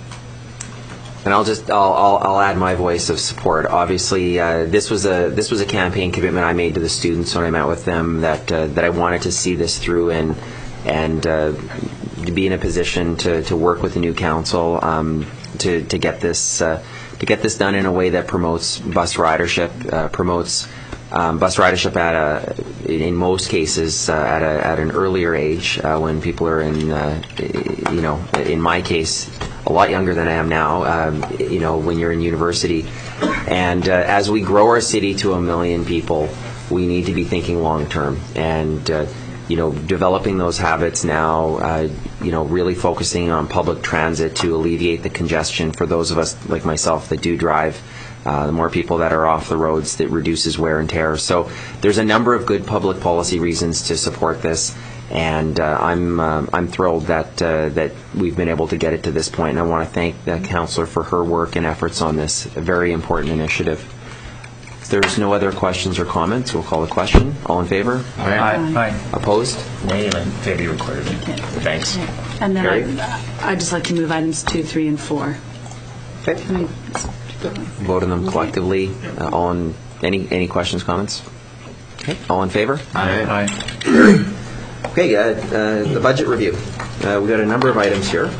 And I'll just I'll, I'll I'll add my voice of support. Obviously, uh, this was a this was a campaign commitment I made to the students when I met with them that uh, that I wanted to see this through and and uh, to be in a position to, to work with the new council um, to to get this. Uh, to get this done in a way that promotes bus ridership, uh, promotes um, bus ridership at a, in most cases, uh, at a, at an earlier age uh, when people are in, uh, you know, in my case, a lot younger than I am now. Um, you know, when you're in university, and uh, as we grow our city to a million people, we need to be thinking long term and. Uh, you know, developing those habits now, uh, you know, really focusing on public transit to alleviate the congestion for those of us like myself that do drive. Uh, the more people that are off the roads, that reduces wear and tear. So there's a number of good public policy reasons to support this, and uh, I'm uh, I'm thrilled that uh, that we've been able to get it to this point. And I want to thank the councillor for her work and efforts on this a very important initiative. If there's no other questions or comments, we'll call the question. All in favor? Aye. Aye. Aye. Opposed? Nay, and I favor you recorded it. Okay. Thanks. And then Carrie? I, I'd just like to move items two, three, and four. Okay. I mean, Vote on them collectively. Uh, all in, any any questions, comments? Okay. All in favor? Aye. Aye. Okay. Uh, uh, the budget review. Uh, we've got a number of items here.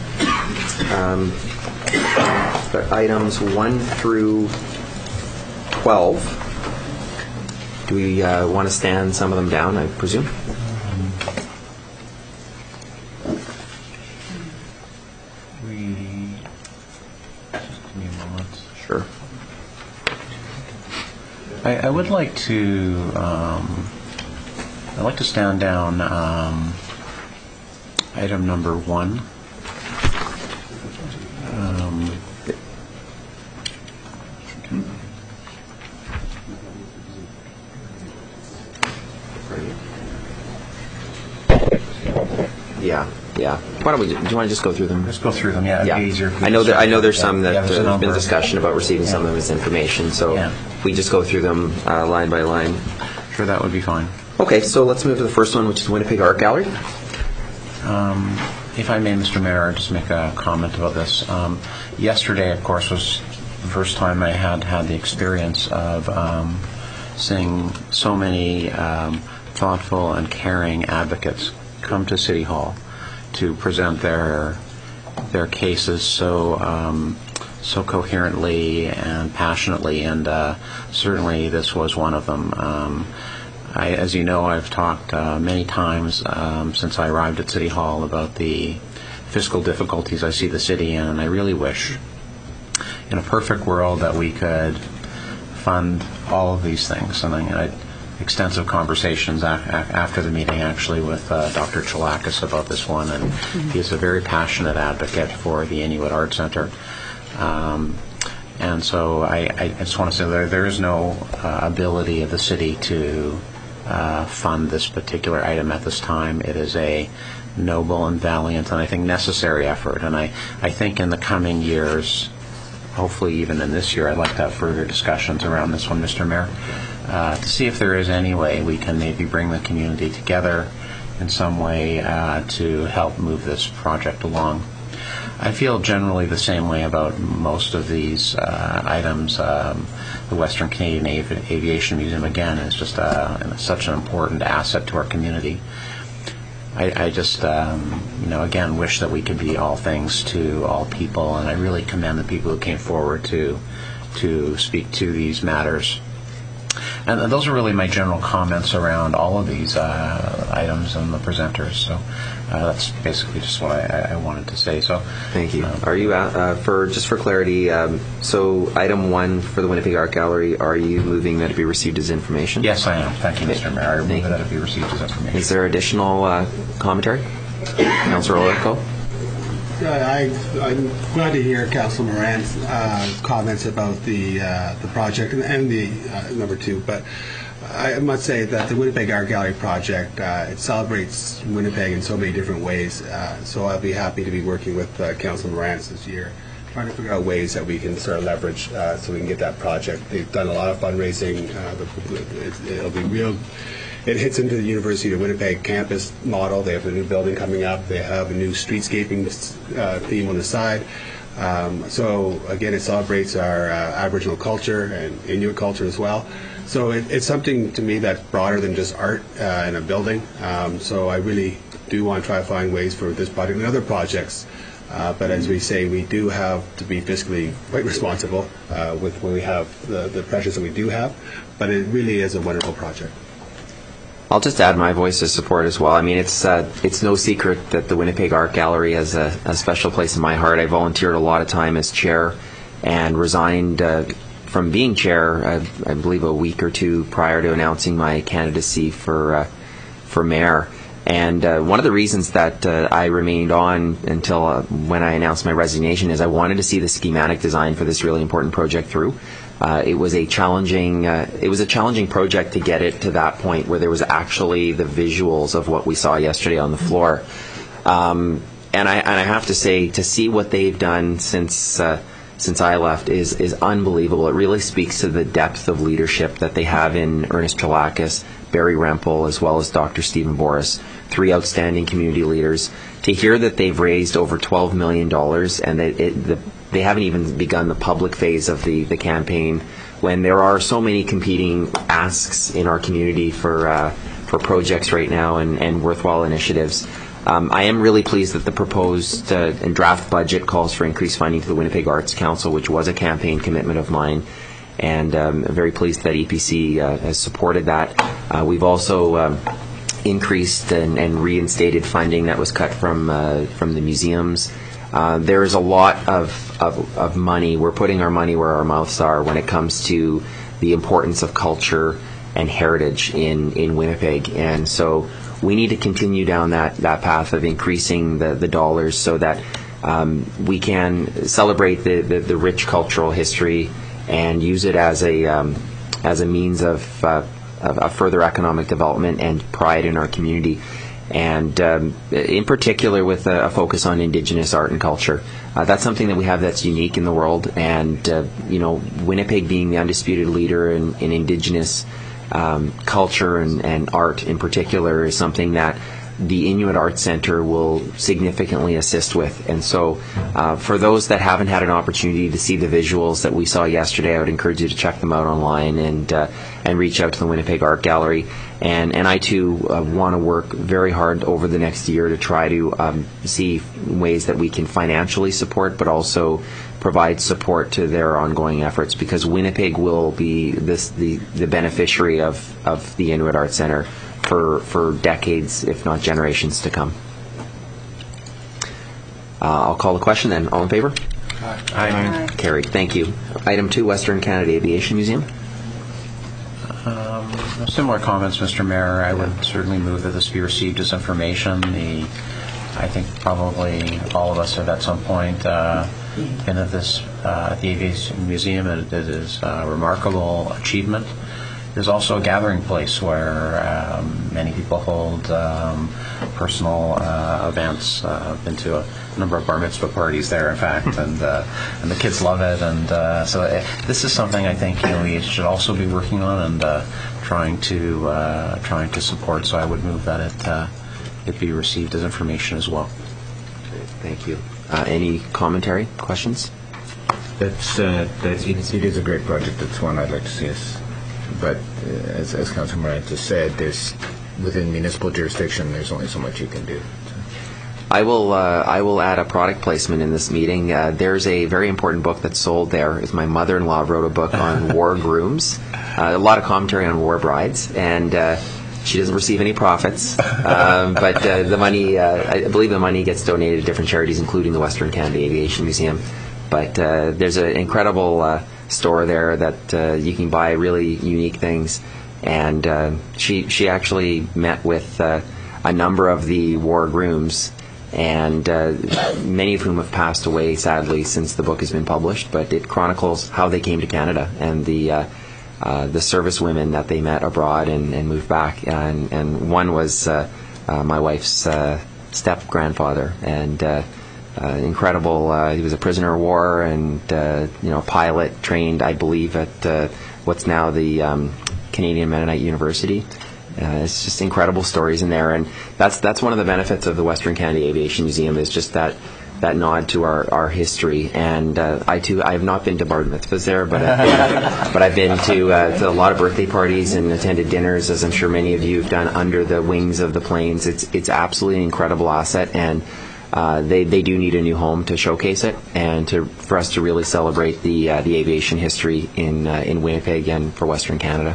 Um, got items one through twelve. Do we uh, want to stand some of them down, I presume? We. Just give me a moment. Sure. I, I would like to. Um, I'd like to stand down um, item number one. Um, Yeah, yeah. Why don't we, do you want to just go through them? Let's go through them, yeah. It'd be easier if we I know just that, I know start there's with- some that yeah, there's a uh, there's been number. discussion about receiving some of this information, so Yeah. if we just go through them uh, line by line. Sure, that would be fine. Okay, so let's move to the first one, which is Winnipeg Art Gallery. Um, if I may, Mister Mayor, I'll just make a comment about this. Um, yesterday, of course, was the first time I had had the experience of um, seeing so many um, thoughtful and caring advocates come to City Hall to present their their cases so um, so coherently and passionately, and uh, certainly this was one of them. Um, I, as you know, I've talked uh, many times um, since I arrived at City Hall about the fiscal difficulties I see the city in, and I really wish, in a perfect world, that we could fund all of these things. And I had extensive conversations a- a- after the meeting, actually, with uh, Doctor Chalakis about this one, and mm-hmm. he is a very passionate advocate for the Inuit Art Center. Um, and so I, I just want to say there, there is no uh, ability of the city to Uh, fund this particular item at this time. It is a noble and valiant and I think necessary effort, and I, I think in the coming years, hopefully even in this year, I'd like to have further discussions around this one, Mister Mayor, uh, to see if there is any way we can maybe bring the community together in some way uh, to help move this project along. I feel generally the same way about most of these uh, items. Um, the Western Canadian Avi- Aviation Museum, again, is just uh, such an important asset to our community. I, I just, um, you know, again, wish that we could be all things to all people, and I really commend the people who came forward to to speak to these matters. And those are really my general comments around all of these uh, items and the presenters. So uh, that's basically just what I, I wanted to say. So thank you. Um, are you uh, uh, for just for clarity? Um, so item one for the Winnipeg Art Gallery. Are you moving that it be received as information? Yes, I am. Thank you, Mister Mayor. I move that it be received as information. Is there additional uh, commentary, Councillor Orrico? I, I'm glad to hear Councilor Moran's uh, comments about the uh, the project and, and the uh, number two. But I must say that the Winnipeg Art Gallery project uh, it celebrates Winnipeg in so many different ways. Uh, so I'll be happy to be working with uh, Councilor Moran this year, trying to figure out ways that we can sort of leverage uh, so we can get that project. They've done a lot of fundraising. Uh, the, it'll be real. It hits into the University of Winnipeg campus model. They have a new building coming up. They have a new streetscaping uh, theme on the side. Um, so again, it celebrates our uh, Aboriginal culture and Inuit culture as well. So it, it's something to me that's broader than just art uh, in a building. Um, so I really do want to try to find ways for this project and other projects. Uh, but as we say, we do have to be fiscally quite responsible uh, with when we have the, the pressures that we do have. But it really is a wonderful project. I'll just add my voice of support as well. I mean, it's uh, it's no secret that the Winnipeg Art Gallery has a, a special place in my heart. I volunteered a lot of time as chair and resigned uh, from being chair, uh, I believe a week or two prior to announcing my candidacy for uh, for mayor. And uh, one of the reasons that uh, I remained on until uh, when I announced my resignation is I wanted to see the schematic design for this really important project through. Uh, it was a challenging. Uh, it was a challenging project to get it to that point where there was actually the visuals of what we saw yesterday on the floor. Um, and I and I have to say, to see what they've done since uh, since I left is is unbelievable. It really speaks to the depth of leadership that they have in Ernest Chalakis, Barry Rempel, as well as Doctor Stephen Boris, three outstanding community leaders. To hear that they've raised over twelve million dollars and that it, the they haven't even begun the public phase of the, the campaign, when there are so many competing asks in our community for uh, for projects right now and, and worthwhile initiatives. Um, I am really pleased that the proposed uh, and draft budget calls for increased funding to the Winnipeg Arts Council, which was a campaign commitment of mine, and um, I'm very pleased that E P C uh, has supported that. Uh, we've also um, increased and, and reinstated funding that was cut from uh, from the museums. Uh, there is a lot of, of, of money. We're putting our money where our mouths are when it comes to the importance of culture and heritage in, in Winnipeg. And so we need to continue down that, that path of increasing the, the dollars so that um, we can celebrate the, the, the rich cultural history and use it as a um, as a means of, uh, of, of further economic development and pride in our community. And um, in particular with a, a focus on Indigenous art and culture. Uh, that's something that we have that's unique in the world, and uh, you know, Winnipeg being the undisputed leader in, in Indigenous um, culture and, and art in particular is something that the Inuit Arts Centre will significantly assist with. And so uh, for those that haven't had an opportunity to see the visuals that we saw yesterday, I would encourage you to check them out online and uh, and reach out to the Winnipeg Art Gallery. And, and I too uh, want to work very hard over the next year to try to um, see ways that we can financially support, but also provide support to their ongoing efforts, because Winnipeg will be this the, the beneficiary of, of the Inuit Arts Centre for, for decades, if not generations to come. Uh, I'll call the question then. All in favor? Aye. Aye. Carried. Thank you. Item two, Western Canada Aviation Museum. Um, similar comments, Mister Mayor. I would certainly move that this be received as information. The, I think probably all of us have at some point uh, been at this uh, at the Aviation Museum. It, it is a remarkable achievement. It is also a gathering place where um, many people hold um, personal uh, events. Uh, I've been to a number of bar mitzvah parties there, in fact, and uh, and the kids love it. And uh, so uh, this is something I think you know we should also be working on and uh, trying to uh, trying to support. So I would move that it uh, it be received as information as well. Thank you. Uh, any commentary, questions? That's uh, that it, it is a great project. It's one I'd like to see us. But uh, as, as Councilor Moran just said, there's within municipal jurisdiction, there's only so much you can do. So. I will. Uh, I will add a product placement in this meeting. Uh, there's a very important book that's sold there. Is my mother-in-law wrote a book on war grooms, uh, a lot of commentary on war brides, and uh, she doesn't receive any profits. um, but uh, the money, uh, I believe, the money gets donated to different charities, including the Western Canada Aviation Museum. But uh, there's an incredible Uh, store there that uh, you can buy really unique things, and uh, she she actually met with uh, a number of the war grooms, and uh, many of whom have passed away sadly since the book has been published. But it chronicles how they came to Canada and the uh, uh, the service women that they met abroad and, and moved back, and and one was uh, uh, my wife's uh, step grandfather, and. Uh, Uh, incredible. Uh, he was a prisoner of war and uh, you know, a pilot trained, I believe, at uh, what's now the um, Canadian Mennonite University. Uh, it's just incredible stories in there, and that's that's one of the benefits of the Western Canada Aviation Museum is just that that nod to our, our history. And uh, I too, I have not been to bar mitzvahs there, but I've been, but I've been to, uh, to a lot of birthday parties and attended dinners, as I'm sure many of you have done, under the wings of the planes. It's it's absolutely an incredible asset, and. Uh, they they do need a new home to showcase it, and to for us to really celebrate the uh, the aviation history in uh, in Winnipeg and for Western Canada.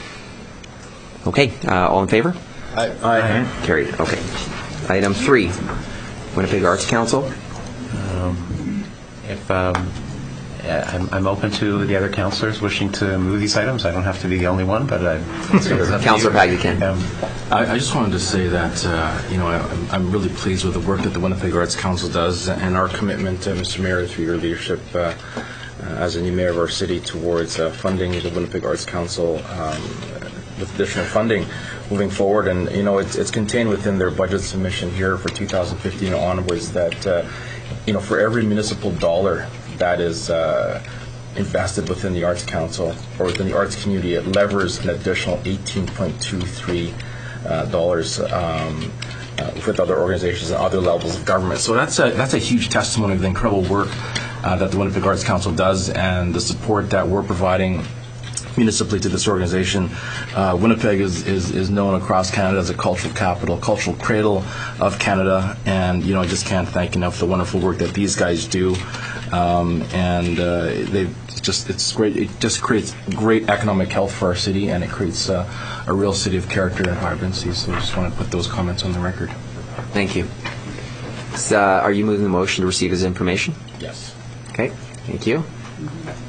Okay, uh, all in favor? Aye. Aye. Carried. Okay. Item three, Winnipeg Arts Council. Um, if um, I'm, I'm open to the other councillors wishing to move these items. I don't have to be the only one, but I, Councillor Paggy can. Um, I, I just wanted to say that uh, you know I, I'm, I'm really pleased with the work that the Winnipeg Arts Council does, and our commitment, uh, Mister Mayor, through your leadership uh, uh, as a new mayor of our city, towards uh, funding the Winnipeg Arts Council um, with additional funding moving forward. And you know it's, it's contained within their budget submission here for two thousand fifteen onwards that uh, you know for every municipal dollar that is uh, invested within the Arts Council or within the arts community, it levers an additional eighteen point two three uh, dollars um, uh, with other organizations and other levels of government. So that's a that's a huge testimony of the incredible work uh, that the Winnipeg Arts Council does, and the support that we're providing municipally to this organization. Uh, Winnipeg is, is, is known across Canada as a cultural capital, cultural cradle of Canada, and you know I just can't thank enough the wonderful work that these guys do. Um, and uh, they just it's great. It just creates great economic health for our city, and it creates uh, a real city of character and vibrancy. So I just want to put those comments on the record. Thank you. So, uh, are you moving the motion to receive as information? Yes. Okay. Thank you.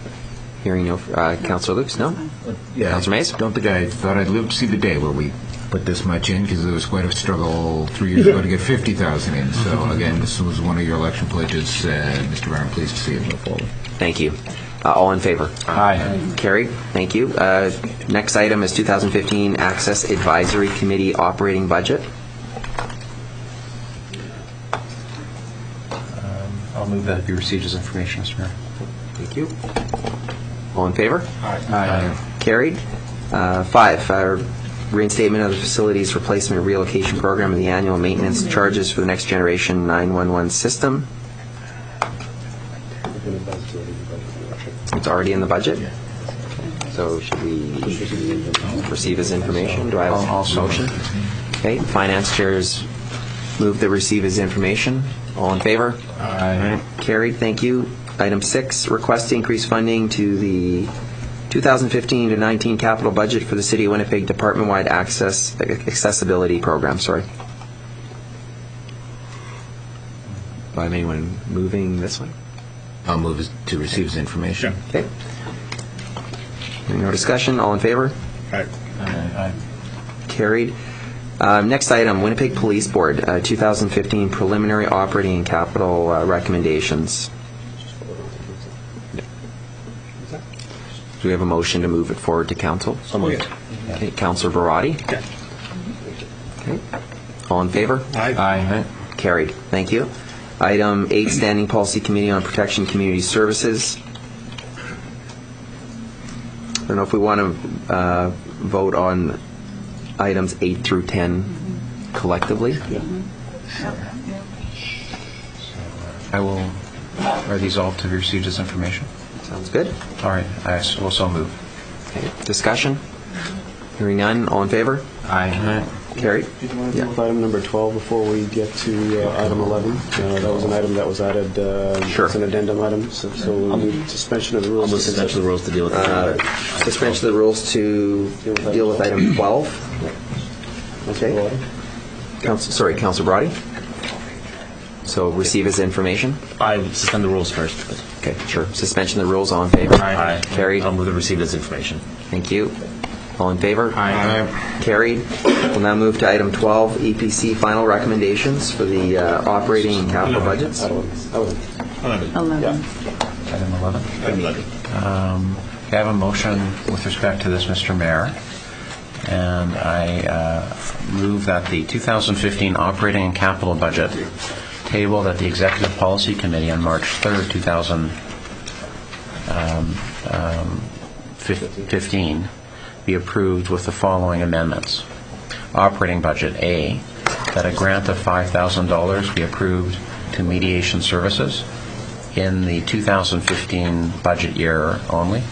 Hearing no, uh, Councillor Lukes, no? Yeah, Councillor Mays? don't think I thought I'd live to see the day where we put this much in because there was quite a struggle three years ago to get fifty thousand in. So again, this was one of your election pledges, uh, Mister Mayor. I'm pleased to see it move forward. Thank you. Uh, all in favor? Aye. Carried. Thank you. Uh, next item is two thousand fifteen Access Advisory Committee operating budget. I'll move that it be received as information, Mister Mayor. Thank you. All in favor? Aye. Carried. Uh, five, uh, reinstatement of the facilities replacement relocation program and the annual maintenance charges for the next generation nine one one system. It's already in the budget? So should we receive as information? Do I have a motion? Okay, finance chairs move that receive as information. All in favor? Aye. Carried, thank you. Item six, request to increase funding to the two thousand fifteen to nineteen capital budget for the City of Winnipeg Department-wide access accessibility program. Sorry. Do I have anyone moving this one? I'll move as- to receive as information. Okay. Any more discussion? All in favor? Aye. Aye. Carried. Um, next item, Winnipeg Police Board, uh, two thousand fifteen preliminary operating and capital uh, recommendations. Do we have a motion to move it forward to council? So moved. Okay, Councillor Barati? Okay. All in favor? Aye. Aye. Carried. Thank you. Item eight, Standing Policy Committee on Protection Community Services. I don't know if we want to uh, vote on items eight through ten collectively. I will. Are these all to be received as information? Sounds good. All right. I s- will so move. Okay. Discussion? Hearing none. All in favor? Aye. Carried. Did you want to deal with item number twelve before we get to uh, item eleven? Uh, that was an item that was added. Uh, Sure. It's an addendum item, so, so we'll need suspension of the rules. I'll move suspension of the rules to deal with Uh, the suspension of the rules to deal with item twelve. Okay. Council, sorry, Councillor Brody. So receive as information. I would suspend the rules first. But Okay, sure. Suspension of the rules. All in favor? Aye. Carried. I'll move it received as information. Thank you. All in favor? Aye. Carried. We'll now move to item twelve, E P C final recommendations for the uh, operating and capital budgets. eleven. Item eleven. Um, I have a motion with respect to this, Mister Mayor, and I uh, move that the two thousand fifteen operating and capital budget tabled at the Executive Policy Committee on March third, two thousand fifteen be approved with the following amendments. Operating budget A, that a grant of five thousand dollars be approved to mediation services in the two thousand fifteen budget year only.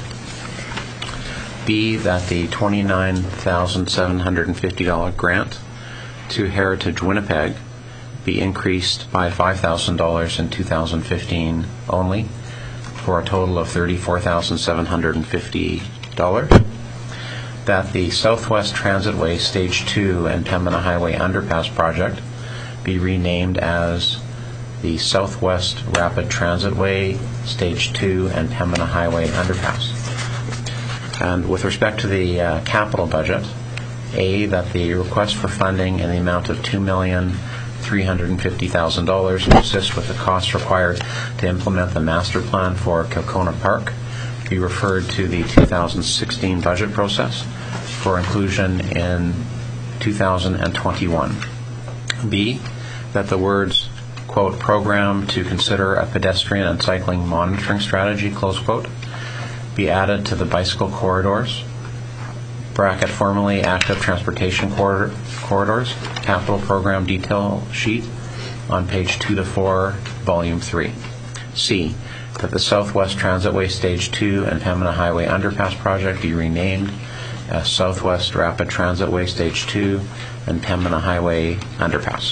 B, that the twenty-nine thousand seven hundred fifty dollars grant to Heritage Winnipeg be increased by five thousand dollars in two thousand fifteen only, for a total of thirty-four thousand seven hundred fifty dollars. That the Southwest Transitway Stage two and Pembina Highway Underpass project be renamed as the Southwest Rapid Transitway Stage two and Pembina Highway Underpass. And with respect to the uh, capital budget, A, that the request for funding in the amount of two million three hundred fifty thousand dollars to assist with the costs required to implement the master plan for Kilcona Park be referred to the two thousand sixteen budget process for inclusion in two thousand twenty-one. B, that the words, quote, program to consider a pedestrian and cycling monitoring strategy, close quote, be added to the bicycle corridors, bracket formerly active transportation corridor, corridors, capital program detail sheet on page two to four, volume three. C, that the Southwest Transitway Stage two and Pembina Highway Underpass project be renamed as Southwest Rapid Transitway Stage two and Pembina Highway Underpass.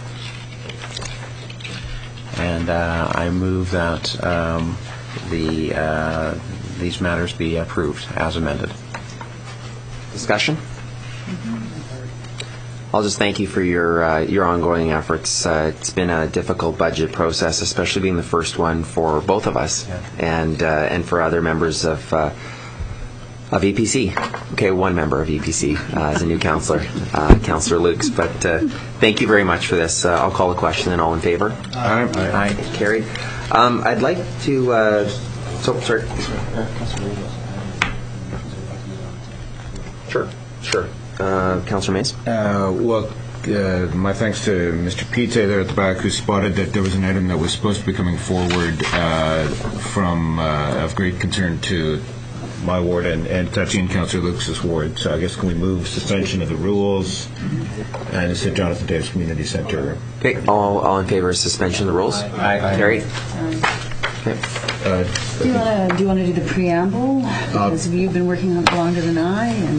And uh, I move that um, the uh, these matters be approved as amended. Discussion? I'll just thank you for your uh, your ongoing efforts. Uh, it's been a difficult budget process, especially being the first one for both of us, Yeah. and uh, and for other members of uh, Of E P C. Okay, one member of E P C uh, as a new councillor, uh, Councillor Lukes. But uh, thank you very much for this. Uh, I'll call the question, and all in favor? Aye. Aye. Carried. Um, I'd like to... Uh, so, sorry. Sure, sure. Uh, Councillor Mays? Uh, well, uh, my thanks to Mister Pite there at the back, who spotted that there was an item that was supposed to be coming forward uh, from uh, of great concern to my ward and, and touching Councillor Lucas's ward. So I guess can we move suspension of the rules and it's at Jonathan Davis Community Centre. Okay, all, all in favor of suspension of the rules? Aye. Carried. Okay. Uh, Do you want to do you want to do the preamble? Because you've been working on it longer than I. And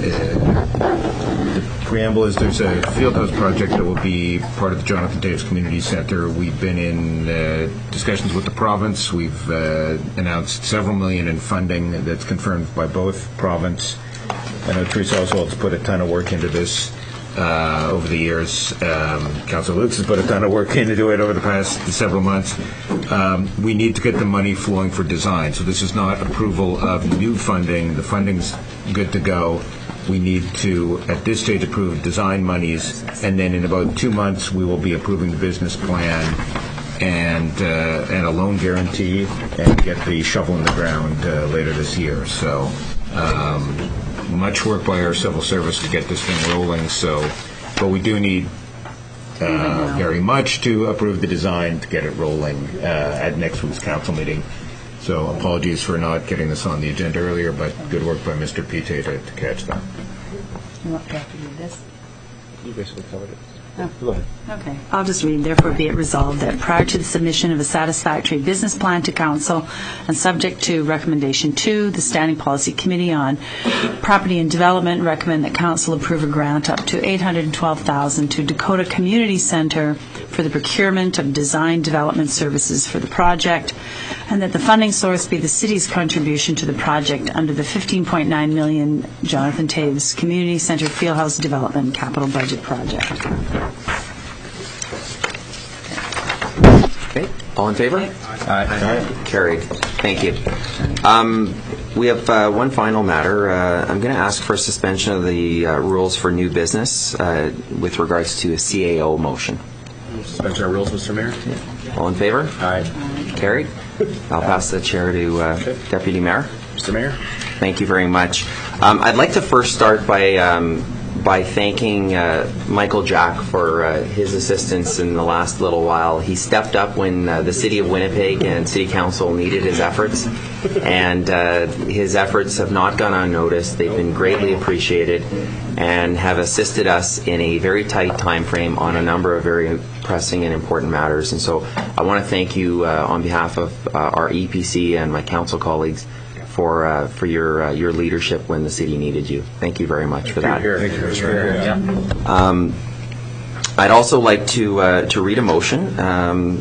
The preamble is there's a fieldhouse project that will be part of the Jonathan Davis Community Centre. We've been in uh, discussions with the province. We've uh, announced several million in funding that's confirmed by both province. I know Teresa Oswald's put a ton of work into this uh, over the years. Um, Councillor Lukes has put a ton of work into it over the past several months. Um, we need to get the money flowing for design. So this is not approval of new funding. The funding's good to go. We need to, at this stage, approve design monies, and then in about two months, we will be approving the business plan and uh, and a loan guarantee, and get the shovel in the ground uh, later this year. So, um, much work by our civil service to get this thing rolling. So, but we do need uh, very much to approve the design to get it rolling uh, at next week's council meeting. So apologies for not getting this on the agenda earlier, but good work by Mister Pite to, to catch that. you want to have to do this? You basically covered it. Oh. Go ahead. Okay. I'll just read. Therefore, be it resolved that prior to the submission of a satisfactory business plan to council and subject to recommendation two, the Standing Policy Committee on Property and Development recommend that council approve a grant up to eight hundred twelve thousand dollars to Dakota Community Centre for the procurement of design development services for the project, and that the funding source be the city's contribution to the project under the fifteen point nine million dollars Jonathan Taves Community Centre Fieldhouse Development Capital Budget Project. Okay, all in favor? Aye. Carried. Thank you. Um, we have uh, one final matter. Uh, I'm going to ask for suspension of the uh, rules for new business uh, with regards to a C A O motion. Suspension of rules, Mister Mayor. All in favor? Aye. Carried. I'll pass the chair to uh, Deputy Mayor. Mister Mayor. Thank you very much. Um, I'd like to first start by um, by thanking uh, Michael Jack for uh, his assistance in the last little while. He stepped up when uh, the City of Winnipeg and City Council needed his efforts, and uh, his efforts have not gone unnoticed. They've been greatly appreciated and have assisted us in a very tight time frame on a number of very pressing and important matters. And so I want to thank you uh, on behalf of uh, our E P C and my council colleagues for uh, for your uh, your leadership when the city needed you. Thank you very much for that. Thank you, Mister Mayor. Um, I'd also like to uh, to read a motion. Um,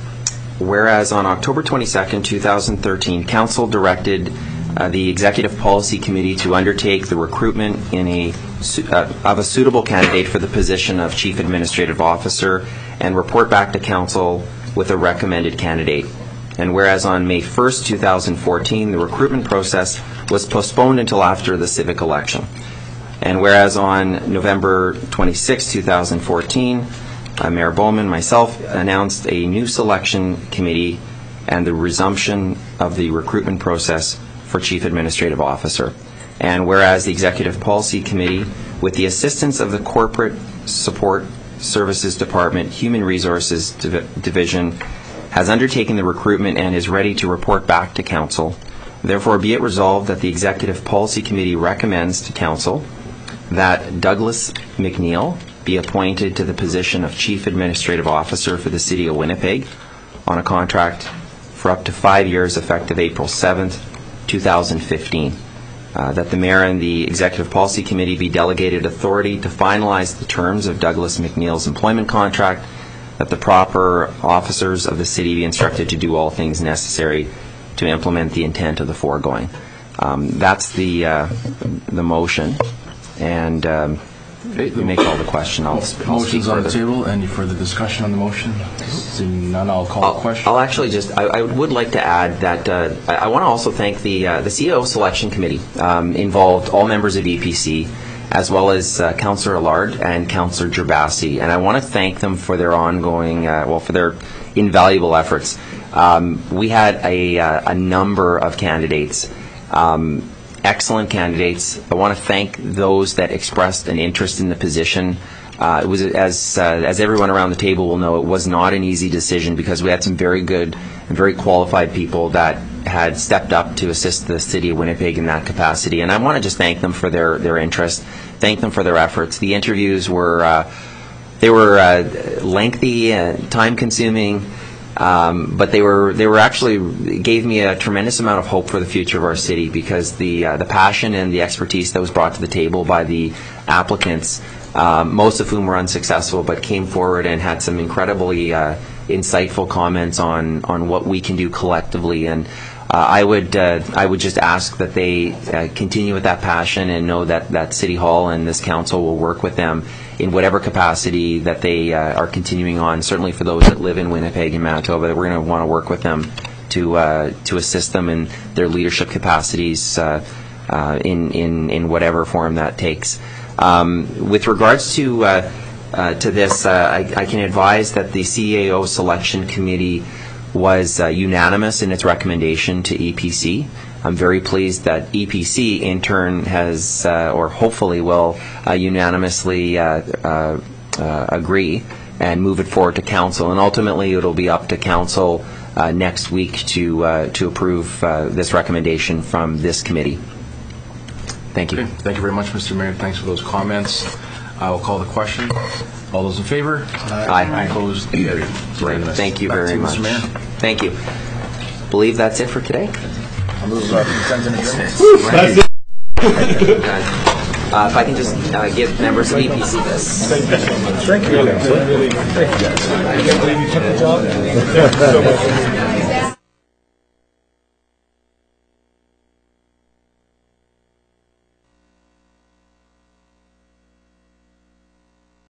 whereas on October twenty-second, two thousand thirteen, Council directed uh, the Executive Policy Committee to undertake the recruitment in a uh, of a suitable candidate for the position of Chief Administrative Officer and report back to Council with a recommended candidate. And whereas on May first, two thousand fourteen, the recruitment process was postponed until after the civic election. And whereas on November twenty-sixth, two thousand fourteen, uh, Mayor Bowman, myself, announced a new selection committee and the resumption of the recruitment process for Chief Administrative Officer. And whereas the Executive Policy Committee, with the assistance of the Corporate Support Services Department, Human Resources Div- Division, has undertaken the recruitment and is ready to report back to Council. Therefore, be it resolved that the Executive Policy Committee recommends to Council that Douglas McNeil be appointed to the position of Chief Administrative Officer for the City of Winnipeg on a contract for up to five years effective April seventh, two thousand fifteen. Uh, that the Mayor and the Executive Policy Committee be delegated authority to finalize the terms of Douglas McNeil's employment contract, that the proper officers of the city be instructed to do all things necessary to implement the intent of the foregoing. Um, that's the uh, the motion, and um, you make all the question. I'll, I'll speak Motion's on the further. table. Any further discussion on the motion? Seeing none, I'll call I'll, the question. I'll actually just, I, I would like to add that uh, I, I want to also thank the uh, the C E O selection committee, um, involved all members of E P C, as well as uh, Councillor Allard and Councillor Gerbasi. And I want to thank them for their ongoing, uh, well, for their invaluable efforts. Um, we had a, uh, a number of candidates, um, excellent candidates. I want to thank those that expressed an interest in the position. Uh, it was, as uh, as everyone around the table will know, it was not an easy decision because we had some very good and very qualified people that had stepped up to assist the City of Winnipeg in that capacity. And I want to just thank them for their, their interest, thank them for their efforts. The interviews were, uh, they were uh, lengthy, uh, time-consuming, um, but they were they were actually gave me a tremendous amount of hope for the future of our city because the uh, the passion and the expertise that was brought to the table by the applicants, um, most of whom were unsuccessful, but came forward and had some incredibly uh, insightful comments on on what we can do collectively. And uh, I would uh, I would just ask that they uh, continue with that passion and know that that City Hall and this council will work with them in whatever capacity that they uh, are continuing on. Certainly for those that live in Winnipeg and Manitoba, we're going to want to work with them to uh, to assist them in their leadership capacities uh, uh, in in in whatever form that takes. Um, with regards to uh, uh, to this, uh, I, I can advise that the C A O selection committee was uh, unanimous in its recommendation to E P C. I'm very pleased that E P C in turn has, uh, or hopefully will, uh, unanimously uh, uh, uh, agree and move it forward to council. And ultimately, it'll be up to council uh, next week to uh, to approve uh, this recommendation from this committee. Thank you. Okay. Thank you very much, Mister Mayor. Thanks for those comments. I will call the question. All those in favor? Aye. Opposed? Carried. Great. Thank you Back very to you, much. Mister Mayor. Thank you. Believe that's it for today. I'll move uh, consent and adjournment. Uh, if I can just uh, give members of E P C this. Thank you so much. Thank you. Thank you, guys. I can't believe you took the job. So much.